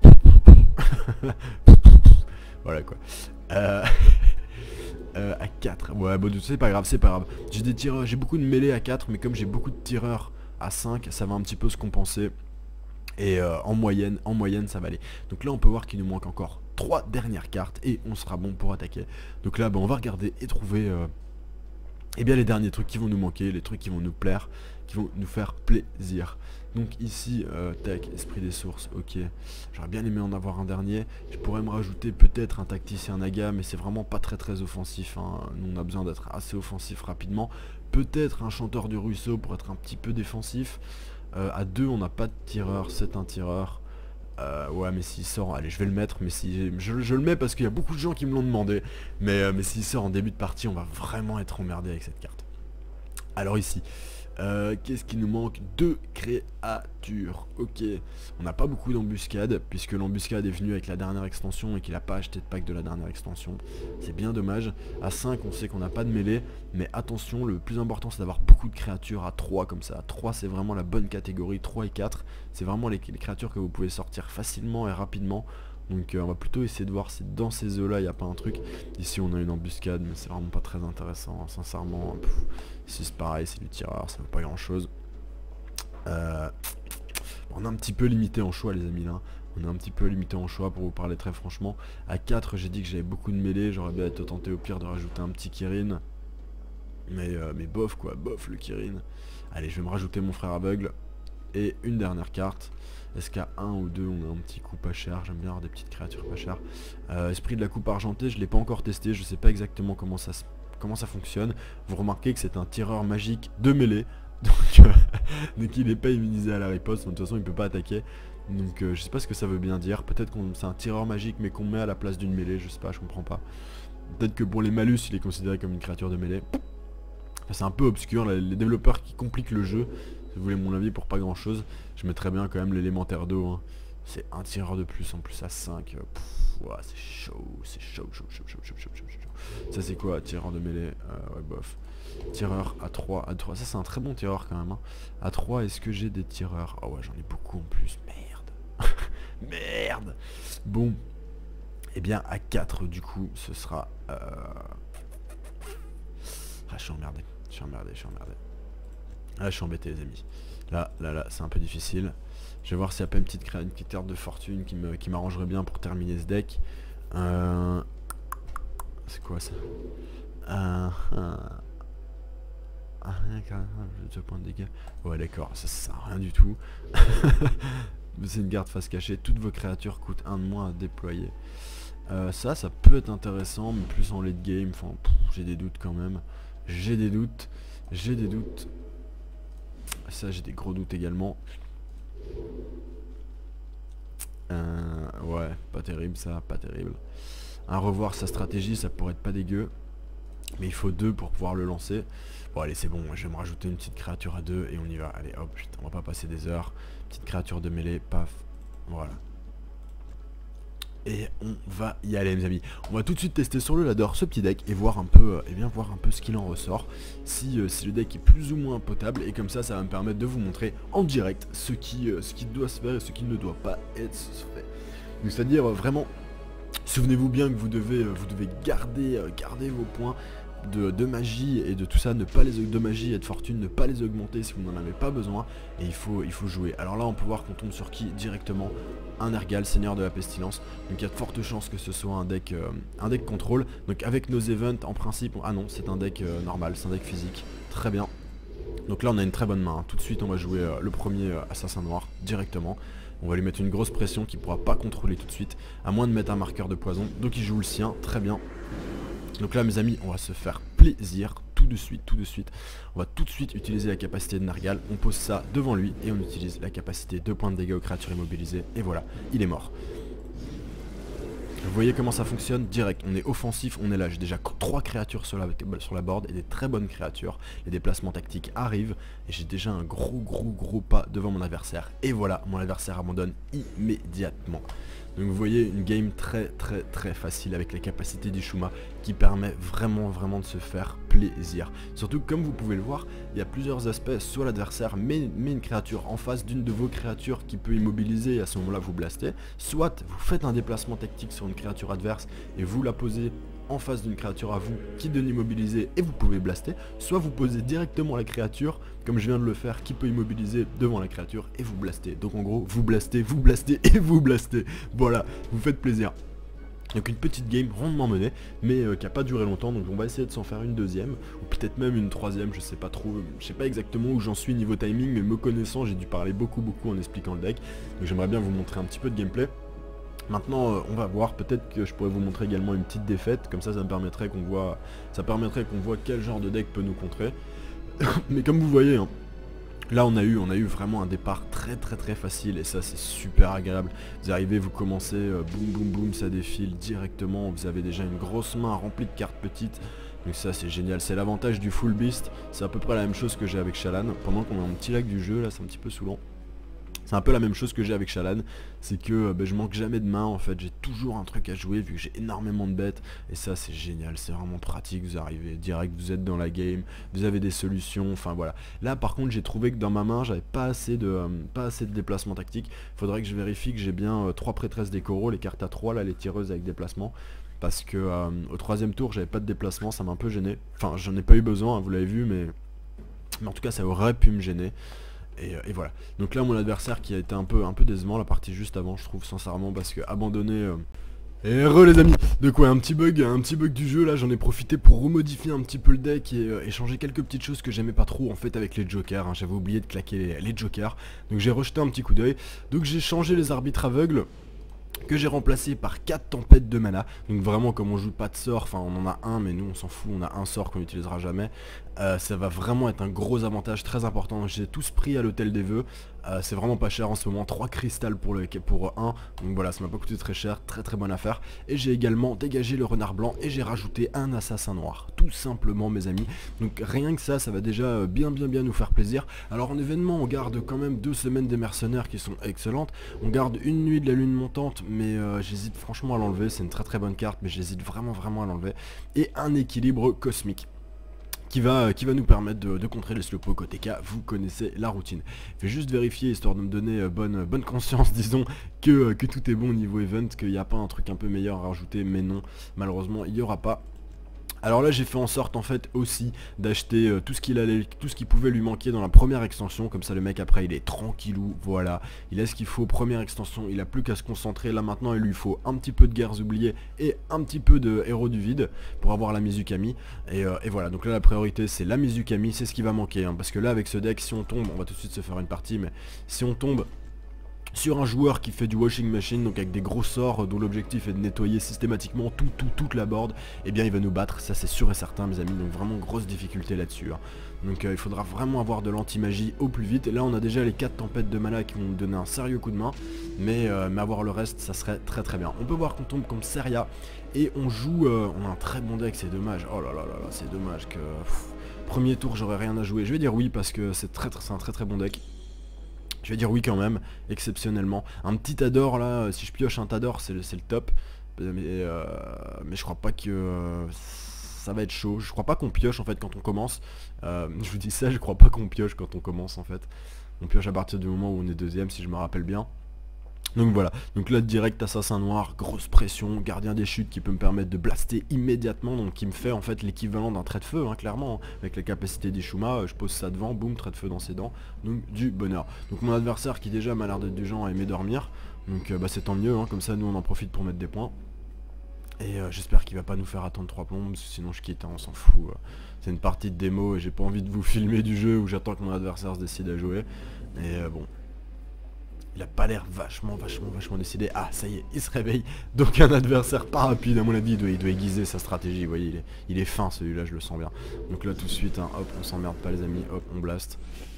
Voilà quoi. Euh, euh, à quatre, ouais bon c'est pas grave, c'est pas grave. J'ai des tireurs, j'ai beaucoup de mêlées à quatre, mais comme j'ai beaucoup de tireurs à cinq, ça va un petit peu se compenser. Et euh, en moyenne, en moyenne ça va aller. Donc là on peut voir qu'il nous manque encore trois dernières cartes et on sera bon pour attaquer. Donc là bah, on va regarder et trouver euh, Et bien les derniers trucs qui vont nous manquer, les trucs qui vont nous plaire, qui vont nous faire plaisir. Donc ici, euh, tac, esprit des sources, ok. J'aurais bien aimé en avoir un dernier. Je pourrais me rajouter peut-être un tacticien Naga, mais c'est vraiment pas très très offensif, hein. Nous on a besoin d'être assez offensif rapidement. Peut-être un chanteur du ruisseau pour être un petit peu défensif. Euh, à deux, on n'a pas de tireur, c'est un tireur. Euh, ouais, mais s'il sort, allez, je vais le mettre, mais si je, je le mets parce qu'il y a beaucoup de gens qui me l'ont demandé. Mais, euh, mais s'il sort en début de partie, on va vraiment être emmerdé avec cette carte. Alors ici, euh, qu'est-ce qui nous manque? Deux créatures. Ok, on n'a pas beaucoup d'embuscade, puisque l'embuscade est venue avec la dernière extension et qu'il n'a pas acheté de pack de la dernière extension. C'est bien dommage. À cinq, on sait qu'on n'a pas de mêlée, mais attention, le plus important c'est d'avoir beaucoup de créatures à trois comme ça. À trois, c'est vraiment la bonne catégorie. Trois et quatre, c'est vraiment les, les créatures que vous pouvez sortir facilement et rapidement. Donc euh, on va plutôt essayer de voir si dans ces œufs là il n'y a pas un truc. Ici on a une embuscade, mais c'est vraiment pas très intéressant, hein, sincèrement. Pff, ici c'est pareil, c'est du tireur, ça vaut pas grand chose. euh, On est un petit peu limité en choix les amis là. On est un petit peu limité en choix pour vous parler très franchement. À quatre, j'ai dit que j'avais beaucoup de mêlée, j'aurais bien été tenté au pire de rajouter un petit Kirin. Mais, euh, mais bof quoi, bof le Kirin. Allez, je vais me rajouter mon frère aveugle. Et une dernière carte. Est-ce qu'à un ou deux on a un petit coup pas cher? J'aime bien avoir des petites créatures pas chères. euh, Esprit de la coupe argentée, je l'ai pas encore testé. Je sais pas exactement comment ça, comment ça fonctionne. Vous remarquez que c'est un tireur magique de mêlée. Donc, euh, donc il n'est pas immunisé à la riposte. De toute façon il peut pas attaquer. Donc euh, je sais pas ce que ça veut bien dire. Peut-être que c'est un tireur magique mais qu'on met à la place d'une mêlée. Je sais pas, je comprends pas. Peut-être que pour les malus il est considéré comme une créature de mêlée. Enfin, c'est un peu obscur, là, les développeurs qui compliquent le jeu. Si vous voulez mon avis, pour pas grand chose, je mettrais bien quand même l'élémentaire d'eau, hein. C'est un tireur de plus en plus à cinq. Pff, ouais, c'est chaud, c'est chaud, chaud, chaud, chaud, chaud, chaud, chaud, chaud. Ça c'est quoi? Tireur de mêlée, euh, ouais bof. Tireur à trois, à trois, ça c'est un très bon tireur quand même, hein. À trois, est-ce que j'ai des tireurs? Oh ouais, j'en ai beaucoup en plus, merde. Merde. Bon, et eh bien à quatre du coup, ce sera... Euh... Ah, je suis emmerdé, je suis emmerdé, je suis emmerdé. Là je suis embêté les amis. Là, là, là, c'est un peu difficile. Je vais voir s'il n'y a pas une petite, une petite carte de fortune qui me, qui m'arrangerait bien pour terminer ce deck. Euh... C'est quoi ça? euh... euh... Ah, rien qu'un deux points de dégâts. Ouais d'accord, ça, ça sert à rien du tout. C'est une garde face cachée. Toutes vos créatures coûtent un de moins à déployer. Euh, ça, ça peut être intéressant, mais plus en late game. Enfin, j'ai des doutes quand même. J'ai des doutes. J'ai des doutes. Ça, j'ai des gros doutes également. Euh, ouais, pas terrible ça, pas terrible. À revoir sa stratégie, ça pourrait être pas dégueu. Mais il faut deux pour pouvoir le lancer. Bon allez, c'est bon, je vais me rajouter une petite créature à deux et on y va. Allez hop, putain, on va pas passer des heures. Petite créature de mêlée, paf. Voilà. Et on va y aller mes amis. On va tout de suite tester sur le ladder ce petit deck et voir un peu, euh, et bien voir un peu ce qu'il en ressort. Si, euh, si le deck est plus ou moins potable, et comme ça ça va me permettre de vous montrer en direct ce qui, euh, ce qui doit se faire et ce qui ne doit pas être fait. Donc c'est à dire euh, vraiment, souvenez-vous bien que vous devez, euh, vous devez garder, euh, garder vos points de, de magie et de tout ça, ne pas les de magie et de fortune, ne pas les augmenter si vous n'en avez pas besoin. Et il faut, il faut jouer. Alors là on peut voir qu'on tombe sur qui directement? Un Ergal, Seigneur de la Pestilence. Donc il y a de fortes chances que ce soit un deck, euh, un deck contrôle. Donc avec nos events en principe, ah non c'est un deck euh, normal, c'est un deck physique. Très bien. Donc là on a une très bonne main, hein. Tout de suite on va jouer euh, le premier euh, assassin noir directement. On va lui mettre une grosse pression qu'il ne pourra pas contrôler tout de suite, à moins de mettre un marqueur de poison. Donc il joue le sien, très bien. Donc là mes amis, on va se faire plaisir tout de suite, tout de suite. On va tout de suite utiliser la capacité de Nergal. On pose ça devant lui et on utilise la capacité deux points de dégâts aux créatures immobilisées. Et voilà, il est mort. Vous voyez comment ça fonctionne? Direct, on est offensif, on est là. J'ai déjà trois créatures sur la, sur la board et des très bonnes créatures. Les déplacements tactiques arrivent et j'ai déjà un gros gros gros pas devant mon adversaire. Et voilà, mon adversaire abandonne immédiatement. Donc vous voyez une game très très très facile avec la capacité d'Ishuma qui permet vraiment vraiment de se faire plaisir. Surtout que comme vous pouvez le voir, il y a plusieurs aspects. Soit l'adversaire met, met une créature en face d'une de vos créatures qui peut immobiliser et à ce moment là vous blastez. Soit vous faites un déplacement tactique sur une créature adverse et vous la posez en face d'une créature à vous qui donne immobiliser et vous pouvez blaster. Soit vous posez directement la créature comme je viens de le faire qui peut immobiliser devant la créature et vous blastez. Donc en gros vous blastez, vous blastez et vous blastez. Voilà, vous faites plaisir. Donc une petite game rondement menée, mais euh, qui a pas duré longtemps, donc on va essayer de s'en faire une deuxième, ou peut-être même une troisième, je sais pas trop, je sais pas exactement où j'en suis niveau timing, mais me connaissant, j'ai dû parler beaucoup beaucoup en expliquant le deck, donc j'aimerais bien vous montrer un petit peu de gameplay. Maintenant euh, on va voir, peut-être que je pourrais vous montrer également une petite défaite, comme ça ça me permettrait qu'on voit ça permettrait qu'on voit quel genre de deck peut nous contrer. Mais comme vous voyez, hein, là on a eu on a eu vraiment un départ très très très facile et ça c'est super agréable. Vous arrivez, vous commencez, euh, boum boum boum, ça défile directement, vous avez déjà une grosse main remplie de cartes petites. Donc ça c'est génial, c'est l'avantage du full beast, c'est à peu près la même chose que j'ai avec Shallan. Pendant qu'on a un petit lag du jeu, là c'est un petit peu saoulant. C'est un peu la même chose que j'ai avec Shallan, c'est que euh, bah, je manque jamais de main en fait, j'ai toujours un truc à jouer vu que j'ai énormément de bêtes, et ça c'est génial, c'est vraiment pratique, vous arrivez direct, vous êtes dans la game, vous avez des solutions, enfin voilà. Là par contre j'ai trouvé que dans ma main j'avais pas assez de euh, pas assez de déplacement tactique, faudrait que je vérifie que j'ai bien euh, trois prêtresses d'écoro, les cartes à trois là, les tireuses avec déplacement, parce que euh, au troisième tour j'avais pas de déplacement, ça m'a un peu gêné, enfin j'en ai pas eu besoin, hein, vous l'avez vu, mais... mais en tout cas ça aurait pu me gêner. Et, et voilà, donc là mon adversaire qui a été un peu un peu décevant la partie juste avant, je trouve, sincèrement, parce que abandonner euh... et re les amis, de quoi un petit bug, un petit bug du jeu, là j'en ai profité pour remodifier un petit peu le deck et, euh, et changer quelques petites choses que j'aimais pas trop en fait avec les jokers, hein. J'avais oublié de claquer les, les jokers, donc j'ai rejeté un petit coup d'œil, donc j'ai changé les arbitres aveugles, que j'ai remplacé par quatre tempêtes de mana. Donc vraiment comme on joue pas de sort, enfin on en a un mais nous on s'en fout, on a un sort qu'on n'utilisera jamais, euh, ça va vraiment être un gros avantage très important. J'ai tous pris à l'hôtel des vœux, euh, c'est vraiment pas cher en ce moment, trois cristals pour le pour un, donc voilà, ça m'a pas coûté très cher, très très bonne affaire. Et j'ai également dégagé le renard blanc et j'ai rajouté un assassin noir, tout simplement mes amis. Donc rien que ça, ça va déjà bien bien bien nous faire plaisir. Alors en événement on garde quand même deux semaines des mercenaires qui sont excellentes, on garde une nuit de la lune montante, mais euh, j'hésite franchement à l'enlever, c'est une très très bonne carte mais j'hésite vraiment vraiment à l'enlever, et un équilibre cosmique qui va, qui va nous permettre de, de contrer les slowpoke O T K, vous connaissez la routine. Je vais juste vérifier, histoire de me donner euh, bonne, bonne conscience, disons, que, euh, que tout est bon au niveau event, qu'il n'y a pas un truc un peu meilleur à rajouter, mais non, malheureusement il n'y aura pas. Alors là j'ai fait en sorte en fait aussi d'acheter euh, tout ce qu'il allait, tout ce qui pouvait lui manquer dans la première extension, comme ça le mec après il est tranquillou, voilà, il a ce qu'il faut, première extension, il a plus qu'à se concentrer, là maintenant il lui faut un petit peu de guerres oubliées et un petit peu de héros du vide pour avoir la Mizukami, et, euh, et voilà, donc là la priorité c'est la Mizukami, c'est ce qui va manquer, hein, parce que là avec ce deck si on tombe, on va tout de suite se faire une partie, mais si on tombe sur un joueur qui fait du washing machine, donc avec des gros sorts dont l'objectif est de nettoyer systématiquement tout, tout, toute la board, et eh bien il va nous battre, ça c'est sûr et certain mes amis, donc vraiment grosse difficulté là-dessus, hein. Donc euh, il faudra vraiment avoir de l'anti-magie au plus vite, et là on a déjà les quatre tempêtes de mana qui vont nous donner un sérieux coup de main, mais, euh, mais avoir le reste ça serait très très bien. On peut voir qu'on tombe comme Seria, et on joue, euh, on a un très bon deck, c'est dommage, oh là là là là, c'est dommage que... Pff, premier tour j'aurais rien à jouer, je vais dire oui parce que c'est très, très, un très très bon deck. Je vais dire oui quand même, exceptionnellement. Un petit Tador là, si je pioche un Tador c'est le, le top. Mais, euh, mais je crois pas que euh, ça va être chaud. Je crois pas qu'on pioche en fait quand on commence. Euh, je vous dis ça, je crois pas qu'on pioche quand on commence en fait. On pioche à partir du moment où on est deuxième si je me rappelle bien. Donc voilà, donc là direct assassin noir, grosse pression, gardien des chutes qui peut me permettre de blaster immédiatement, donc qui me fait en fait l'équivalent d'un trait de feu, hein, clairement, hein, avec la capacité d'Ishuma, je pose ça devant, boum, trait de feu dans ses dents, donc du bonheur. Donc mon adversaire qui déjà m'a l'air d'être du genre à aimer dormir, donc euh, bah, c'est tant mieux, hein, comme ça nous on en profite pour mettre des points. Et euh, j'espère qu'il va pas nous faire attendre trois plombes, sinon je quitte, hein, on s'en fout. Euh. C'est une partie de démo et j'ai pas envie de vous filmer du jeu où j'attends que mon adversaire se décide à jouer, et euh, bon... Il a pas l'air vachement, vachement, vachement décidé. Ah, ça y est, il se réveille. Donc un adversaire pas rapide, à mon avis, il doit, il doit aiguiser sa stratégie. Vous voyez, il est, il est fin celui-là, je le sens bien. Donc là, tout de suite, hein, hop, on s'emmerde pas les amis, hop, on blast.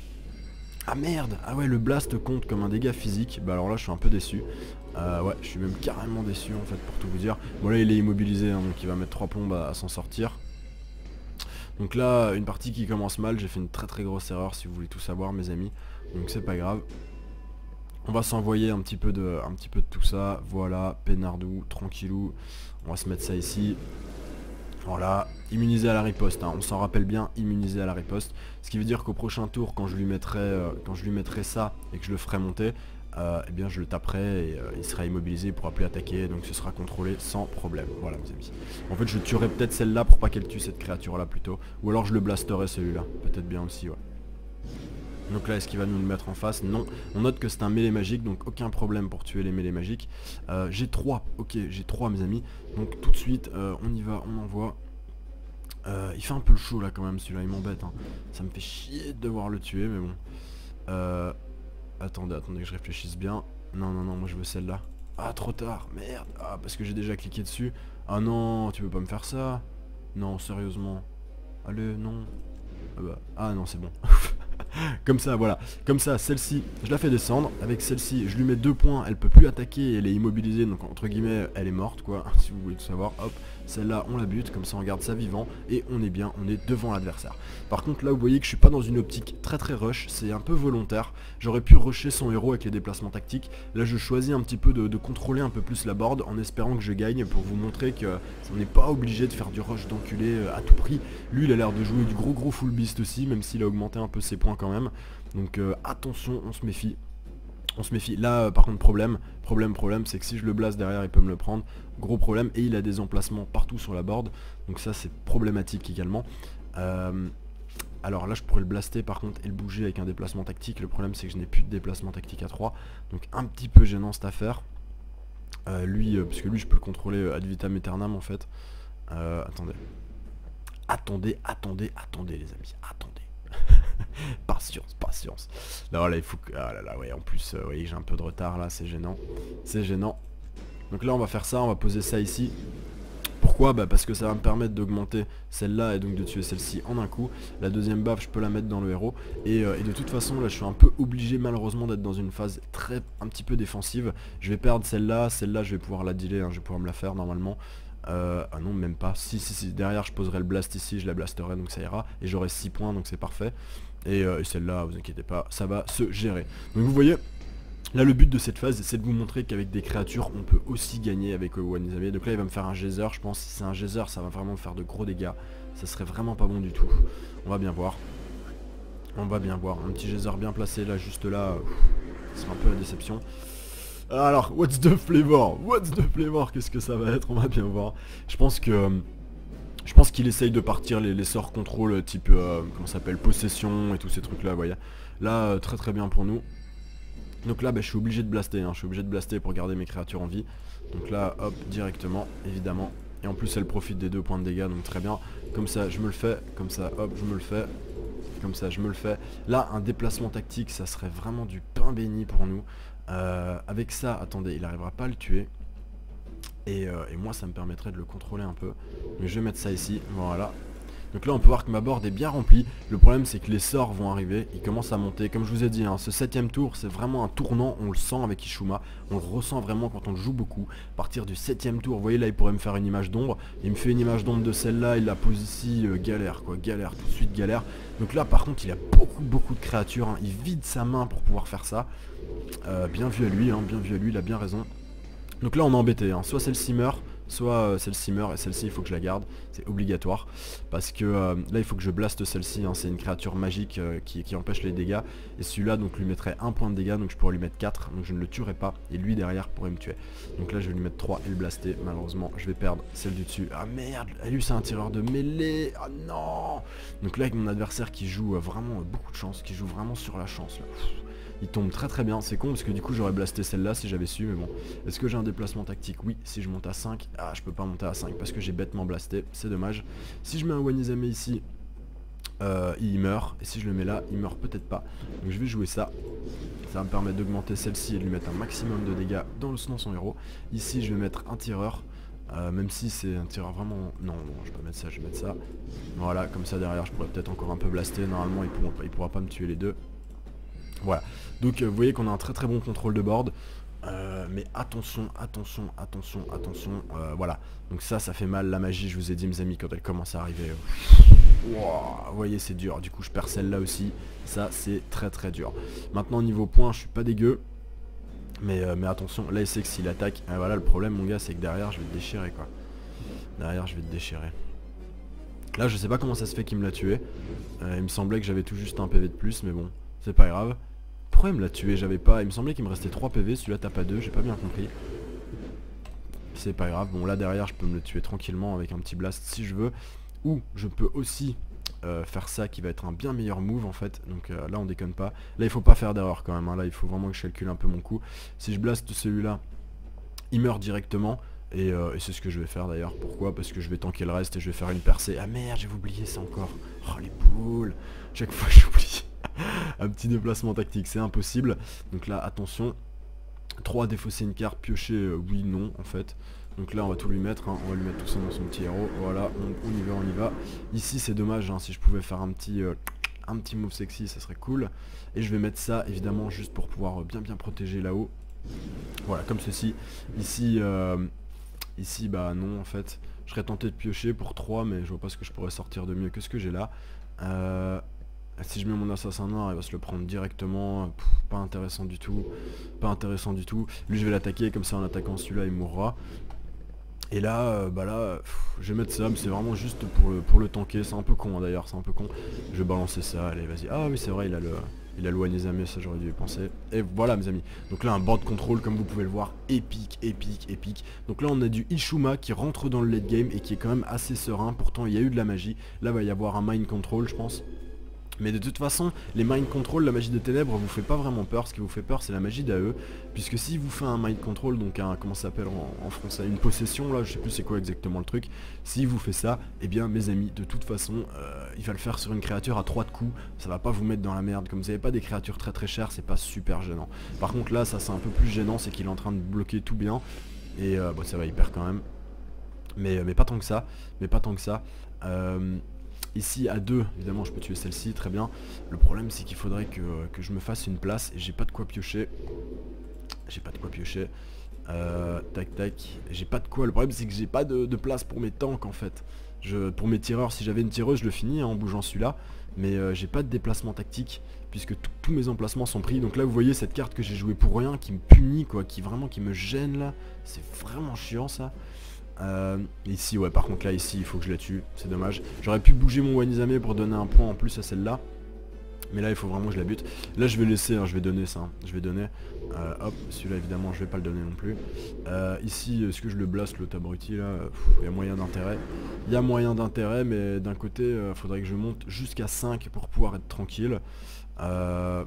Ah merde, ah ouais, le blast compte comme un dégât physique. Bah alors là, je suis un peu déçu. Euh, ouais, je suis même carrément déçu, en fait, pour tout vous dire. Bon là, il est immobilisé, hein, donc il va mettre trois plombes à, à s'en sortir. Donc là, une partie qui commence mal. J'ai fait une très très grosse erreur, si vous voulez tout savoir, mes amis. Donc c'est pas grave. On va s'envoyer un petit peu de un petit peu de tout ça. Voilà, peinardou, tranquillou. On va se mettre ça ici. Voilà, immunisé à la riposte, hein. On s'en rappelle bien, immunisé à la riposte. Ce qui veut dire qu'au prochain tour, quand je lui mettrai euh, quand je lui mettrai ça et que je le ferai monter, euh, eh bien je le taperai et euh, il sera immobilisé, il pourra plus attaquer, donc ce sera contrôlé sans problème. Voilà mes amis. En fait je tuerai peut-être celle-là pour pas qu'elle tue cette créature là plutôt. Ou alors je le blasterai celui-là, peut-être bien aussi, ouais. Donc là, est-ce qu'il va nous le mettre en face? Non. On note que c'est un mêlée magique, donc aucun problème pour tuer les mêlées magiques. Euh, j'ai trois, ok, j'ai trois mes amis. Donc tout de suite, euh, on y va, on envoie. Euh, il fait un peu le chaud là quand même, celui-là, il m'embête. Hein. Ça me fait chier de devoir le tuer, mais bon. Euh, attendez, attendez que je réfléchisse bien. Non, non, non, moi je veux celle-là. Ah, trop tard, merde. Ah, parce que j'ai déjà cliqué dessus. Ah non, tu peux pas me faire ça. Non, sérieusement. Allez, non. Ah, bah. Ah non, c'est bon. Comme ça, voilà. Comme ça, celle-ci, je la fais descendre. Avec celle-ci, je lui mets deux points. Elle peut plus attaquer. Elle est immobilisée. Donc, entre guillemets, elle est morte, quoi. Si vous voulez tout savoir. Hop. Celle-là, on la bute. Comme ça, on garde ça vivant. Et on est bien. On est devant l'adversaire. Par contre, là, vous voyez que je suis pas dans une optique très très rush. C'est un peu volontaire. J'aurais pu rusher son héros avec les déplacements tactiques. Là, je choisis un petit peu de, de contrôler un peu plus la board. En espérant que je gagne. Pour vous montrer que on n'est pas obligé de faire du rush d'enculé à tout prix. Lui, il a l'air de jouer du gros gros full beast aussi. Même s'il a augmenté un peu ses points quand même. Donc euh, attention, on se méfie. On se méfie. Là euh, par contre problème, problème, problème, c'est que si je le blast derrière, il peut me le prendre. Gros problème. Et il a des emplacements partout sur la board. Donc ça c'est problématique également. Euh, alors là je pourrais le blaster par contre et le bouger avec un déplacement tactique. Le problème c'est que je n'ai plus de déplacement tactique à trois. Donc un petit peu gênant cette affaire. Euh, lui, euh, parce que lui je peux le contrôler euh, ad vitam aeternam en fait. Euh, attendez. Attendez, attendez, attendez les amis. Attendez. Patience, patience. Là, là, il faut que... Ah là là, ouais, en plus, euh, vous voyez que j'ai un peu de retard là, c'est gênant. C'est gênant. Donc là, on va faire ça, on va poser ça ici. Pourquoi? Bah parce que ça va me permettre d'augmenter celle-là et donc de tuer celle-ci en un coup. La deuxième baffe, je peux la mettre dans le héros. Et, euh, et de toute façon, là, je suis un peu obligé malheureusement d'être dans une phase très, un petit peu défensive. Je vais perdre celle-là, celle-là, je vais pouvoir la dealer, hein, je vais pouvoir me la faire normalement. Euh, ah non, même pas. Si, si, si, derrière je poserai le blast ici, je la blasterai, donc ça ira. Et j'aurai six points, donc c'est parfait. Et, euh, et celle-là, vous inquiétez pas, ça va se gérer. Donc vous voyez, là le but de cette phase, c'est de vous montrer qu'avec des créatures, on peut aussi gagner avec euh, Wanizame. Donc là, il va me faire un geyser, je pense. Si c'est un geyser, ça va vraiment me faire de gros dégâts. Ça serait vraiment pas bon du tout. On va bien voir. On va bien voir. Un petit geyser bien placé, là, juste là, euh, ce sera un peu la déception. Alors, what's the flavor? What's the flavor? Qu'est-ce que ça va être? On va bien voir. Je pense que... Je pense qu'il essaye de partir les, les sorts contrôle type... Euh, comment ça s'appelle? Possession et tous ces trucs-là, vous voyez. Là, euh, très très bien pour nous. Donc là, bah, je suis obligé de blaster. Hein. Je suis obligé de blaster pour garder mes créatures en vie. Donc là, hop, directement, évidemment. Et en plus, elle profite des deux points de dégâts, donc très bien. Comme ça, je me le fais. Comme ça, hop, je me le fais. Comme ça, je me le fais. Là, un déplacement tactique, ça serait vraiment du pain béni pour nous. Euh, avec ça, attendez, il n'arrivera pas à le tuer. Et, euh, et moi, ça me permettrait de le contrôler un peu. Donc je vais mettre ça ici, voilà. Donc là, on peut voir que ma board est bien remplie. Le problème, c'est que les sorts vont arriver. Ils commencent à monter. Comme je vous ai dit, hein, ce septième tour, c'est vraiment un tournant. On le sent avec Ishuma. On le ressent vraiment quand on le joue beaucoup. À partir du septième tour, vous voyez là, il pourrait me faire une image d'ombre. Il me fait une image d'ombre de celle-là. Il la pose ici, euh, galère, quoi. Galère, tout de suite galère. Donc là, par contre, il a beaucoup, beaucoup de créatures. Hein. Il vide sa main pour pouvoir faire ça. Euh, bien vu à lui, hein, bien vu à lui, il a bien raison. Donc là, on est embêté. Hein. Soit celle-ci meurt. Soit euh, celle-ci meurt et celle-ci il faut que je la garde, c'est obligatoire. Parce que euh, là il faut que je blaste celle-ci, hein. C'est une créature magique euh, qui, qui empêche les dégâts. Et celui-là donc lui mettrait un point de dégâts, donc je pourrais lui mettre quatre, donc je ne le tuerai pas. Et lui derrière pourrait me tuer. Donc là je vais lui mettre trois et le blaster, malheureusement je vais perdre celle du dessus. Ah merde, lui c'est un tireur de mêlée, ah non. Donc là avec mon adversaire qui joue euh, vraiment euh, beaucoup de chance, qui joue vraiment sur la chance là. Pff. Il tombe très très bien, c'est con parce que du coup j'aurais blasté celle-là si j'avais su, mais bon. Est-ce que j'ai un déplacement tactique? Oui, si je monte à cinq, ah je peux pas monter à cinq parce que j'ai bêtement blasté, c'est dommage. Si je mets un Wanizame ici, euh, il meurt, et si je le mets là, il meurt peut-être pas. Donc je vais jouer ça, ça va me permettre d'augmenter celle-ci et de lui mettre un maximum de dégâts dans, le, dans son héros. Ici je vais mettre un tireur, euh, même si c'est un tireur vraiment... Non, non, je vais pas mettre ça, je vais mettre ça. Voilà, comme ça derrière je pourrais peut-être encore un peu blaster, normalement il pourra, il pourra pas me tuer les deux. Voilà, donc euh, vous voyez qu'on a un très très bon contrôle de board, euh, mais attention, attention, attention, attention, euh, voilà. Donc ça, ça fait mal, la magie, je vous ai dit mes amis, quand elle commence à arriver. Wow, vous voyez, c'est dur, du coup je perds celle-là aussi, ça c'est très très dur. Maintenant niveau points, je suis pas dégueu, mais, euh, mais attention, là il sait que s'il attaque, euh, voilà le problème mon gars, c'est que derrière je vais te déchirer quoi. Derrière je vais te déchirer. Là je sais pas comment ça se fait qu'il me l'a tué, euh, il me semblait que j'avais tout juste un P V de plus, mais bon, c'est pas grave. Pourquoi il me l'a tué? J'avais pas... Il me semblait qu'il me restait trois P V, celui-là t'as pas deux, j'ai pas bien compris. C'est pas grave, bon là derrière je peux me le tuer tranquillement avec un petit blast si je veux. Ou je peux aussi euh, faire ça qui va être un bien meilleur move en fait. Donc euh, là on déconne pas. Là il faut pas faire d'erreur quand même, hein. Là il faut vraiment que je calcule un peu mon coup. Si je blast celui-là, il meurt directement. Et, euh, et c'est ce que je vais faire d'ailleurs. Pourquoi? Parce que je vais tanker le reste et je vais faire une percée. Ah merde, j'ai oublié ça encore. Oh les boules. Chaque fois j'oublie. Un petit déplacement tactique, c'est impossible. Donc là attention. trois, défausser une carte, piocher, euh, oui, non en fait. Donc là on va tout lui mettre, hein. On va lui mettre tout ça dans son petit héros. Voilà, on, on y va, on y va. Ici c'est dommage, hein. Si je pouvais faire un petit... Euh, un petit move sexy, ça serait cool. Et je vais mettre ça évidemment juste pour pouvoir bien bien protéger là-haut. Voilà, comme ceci. Ici... Euh, Ici bah non en fait, je serais tenté de piocher pour trois mais je vois pas ce que je pourrais sortir de mieux que ce que j'ai là. euh, Si je mets mon assassin noir il va se le prendre directement. Pff, pas intéressant du tout. Pas intéressant du tout. Lui je vais l'attaquer comme ça en attaquant celui-là il mourra. Et là euh, bah là pff, je vais mettre ça mais c'est vraiment juste pour le, pour le tanker. C'est un peu con hein, d'ailleurs, c'est un peu con. Je vais balancer ça, allez vas-y. Ah oui c'est vrai il a le... Il a le Wanizame, ça j'aurais dû y penser. Et voilà mes amis. Donc là un board control comme vous pouvez le voir. Épique, épique, épique. Donc là on a du Ishuma qui rentre dans le late game et qui est quand même assez serein. Pourtant il y a eu de la magie. Là il va y avoir un mind control je pense. Mais de toute façon, les mind control, la magie des ténèbres vous fait pas vraiment peur. Ce qui vous fait peur c'est la magie d'A E. Puisque si vous faites un mind control, donc un, comment ça s'appelle en, en français, une possession là, je sais plus c'est quoi exactement le truc. Si vous fait ça, eh bien mes amis, de toute façon, euh, il va le faire sur une créature à trois de coups. Ça va pas vous mettre dans la merde. Comme vous avez pas des créatures très très chères, c'est pas super gênant. Par contre là, ça c'est un peu plus gênant, c'est qu'il est en train de bloquer tout bien. Et euh, bon ça va, il perd quand même. Mais, mais pas tant que ça, mais pas tant que ça. Euh, Ici à deux, évidemment je peux tuer celle-ci, très bien. Le problème c'est qu'il faudrait que, que je me fasse une place et j'ai pas de quoi piocher. J'ai pas de quoi piocher. Euh, tac tac, j'ai pas de quoi. Le problème c'est que j'ai pas de, de place pour mes tanks en fait. Je, pour mes tireurs, si j'avais une tireuse je le finis hein, en bougeant celui-là. Mais euh, j'ai pas de déplacement tactique puisque tous mes emplacements sont pris. Donc là vous voyez cette carte que j'ai jouée pour rien qui me punit quoi, qui vraiment qui me gêne là. C'est vraiment chiant ça. Euh, ici ouais par contre là ici il faut que je la tue, c'est dommage. J'aurais pu bouger mon Wanizame pour donner un point en plus à celle-là. Mais là il faut vraiment que je la bute. Là je vais laisser, hein, je vais donner ça, hein. Je vais donner. Euh, hop, celui-là évidemment je vais pas le donner non plus. euh, Ici est-ce que je le blast l'autre abruti là? Il y a moyen d'intérêt. Il y a moyen d'intérêt mais d'un côté il euh, faudrait que je monte jusqu'à cinq pour pouvoir être tranquille. euh,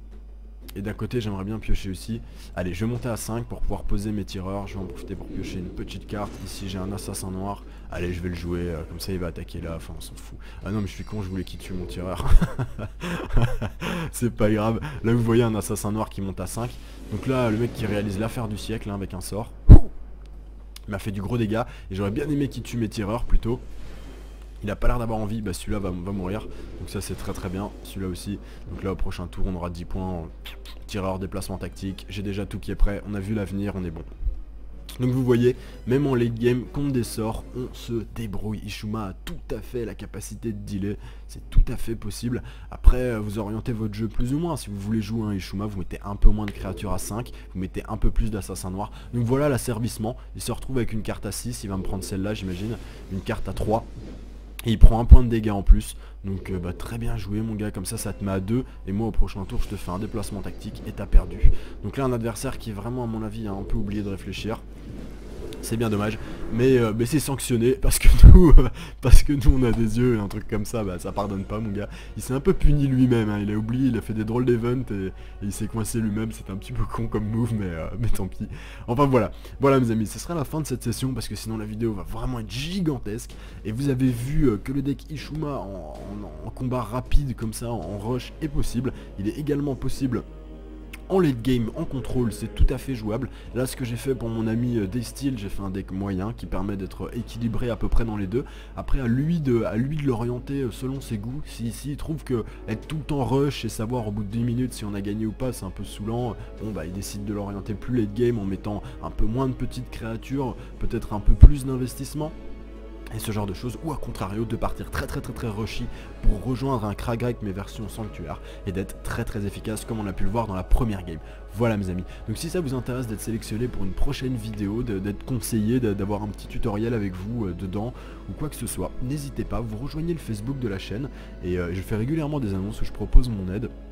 Et d'un côté j'aimerais bien piocher aussi. Allez je vais monter à cinq pour pouvoir poser mes tireurs. Je vais en profiter pour piocher une petite carte. Ici j'ai un assassin noir. Allez je vais le jouer, euh, comme ça il va attaquer là. Enfin on s'en fout. Ah non mais je suis con, je voulais qu'il tue mon tireur. C'est pas grave. Là vous voyez un assassin noir qui monte à cinq. Donc là le mec qui réalise l'affaire du siècle hein, avec un sort. Il m'a fait du gros dégâts. Et j'aurais bien aimé qu'il tue mes tireurs plutôt. Il a pas l'air d'avoir envie, bah celui-là va, va mourir. Donc ça c'est très très bien, celui-là aussi. Donc là au prochain tour on aura dix points. Tireur, déplacement tactique, j'ai déjà tout qui est prêt. On a vu l'avenir, on est bon. Donc vous voyez, même en late game, contre des sorts, on se débrouille. Ishuma a tout à fait la capacité de dealer, c'est tout à fait possible. Après, vous orientez votre jeu plus ou moins. Si vous voulez jouer un Ishuma, vous mettez un peu moins de créatures à cinq, vous mettez un peu plus d'assassins noirs. Donc voilà l'asservissement. Il se retrouve avec une carte à six, il va me prendre celle-là j'imagine. Une carte à trois. Et il prend un point de dégâts en plus. Donc euh, bah, très bien joué mon gars, comme ça ça te met à deux. Et moi au prochain tour je te fais un déplacement tactique et t'as perdu. Donc là un adversaire qui est vraiment à mon avis a un peu oublié de réfléchir. C'est bien dommage, mais, euh, mais c'est sanctionné parce que nous euh, parce que nous on a des yeux et un truc comme ça, bah ça pardonne pas mon gars. Il s'est un peu puni lui-même, hein. Il a oublié, il a fait des drôles d'events et, et il s'est coincé lui-même. C'est un petit peu con comme move mais, euh, mais tant pis. Enfin voilà, voilà mes amis, ce sera la fin de cette session parce que sinon la vidéo va vraiment être gigantesque. Et vous avez vu euh, que le deck Ishuma en, en, en combat rapide comme ça, en, en rush est possible. Il est également possible en late game, en contrôle, c'est tout à fait jouable. Là ce que j'ai fait pour mon ami euh, Daysteel, j'ai fait un deck moyen qui permet d'être équilibré à peu près dans les deux. Après à lui de, à lui de l'orienter euh, selon ses goûts. Si, si il trouve que être tout le temps rush et savoir au bout de dix minutes si on a gagné ou pas c'est un peu saoulant, bon bah il décide de l'orienter plus late game en mettant un peu moins de petites créatures, peut-être un peu plus d'investissement. Et ce genre de choses, ou à contrario de partir très très très très rushy pour rejoindre un Kragrik mais version sanctuaire et d'être très très efficace comme on a pu le voir dans la première game. Voilà mes amis, donc si ça vous intéresse d'être sélectionné pour une prochaine vidéo, d'être conseillé, d'avoir un petit tutoriel avec vous euh, dedans ou quoi que ce soit, n'hésitez pas, vous rejoignez le Facebook de la chaîne et euh, je fais régulièrement des annonces où je propose mon aide.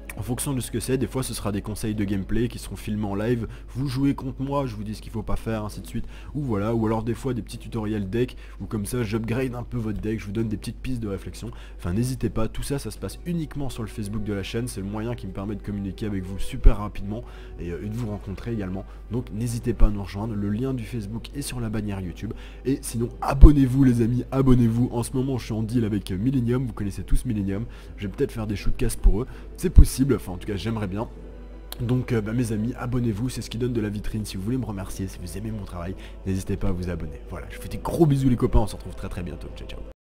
En fonction de ce que c'est, des fois ce sera des conseils de gameplay qui seront filmés en live, vous jouez contre moi, je vous dis ce qu'il faut pas faire, ainsi de suite, ou voilà, ou alors des fois des petits tutoriels deck, ou comme ça j'upgrade un peu votre deck, je vous donne des petites pistes de réflexion, enfin n'hésitez pas, tout ça ça se passe uniquement sur le Facebook de la chaîne, c'est le moyen qui me permet de communiquer avec vous super rapidement, et, euh, et de vous rencontrer également, donc n'hésitez pas à nous rejoindre, le lien du Facebook est sur la bannière YouTube, et sinon abonnez-vous les amis, abonnez-vous, en ce moment je suis en deal avec Millennium, vous connaissez tous Millennium, je vais peut-être faire des shootcasts pour eux, c'est possible, enfin en tout cas j'aimerais bien. Donc euh, bah, mes amis, abonnez-vous, c'est ce qui donne de la vitrine. Si vous voulez me remercier, si vous aimez mon travail, n'hésitez pas à vous abonner. Voilà, je vous fais des gros bisous les copains, on se retrouve très très bientôt. Ciao ciao.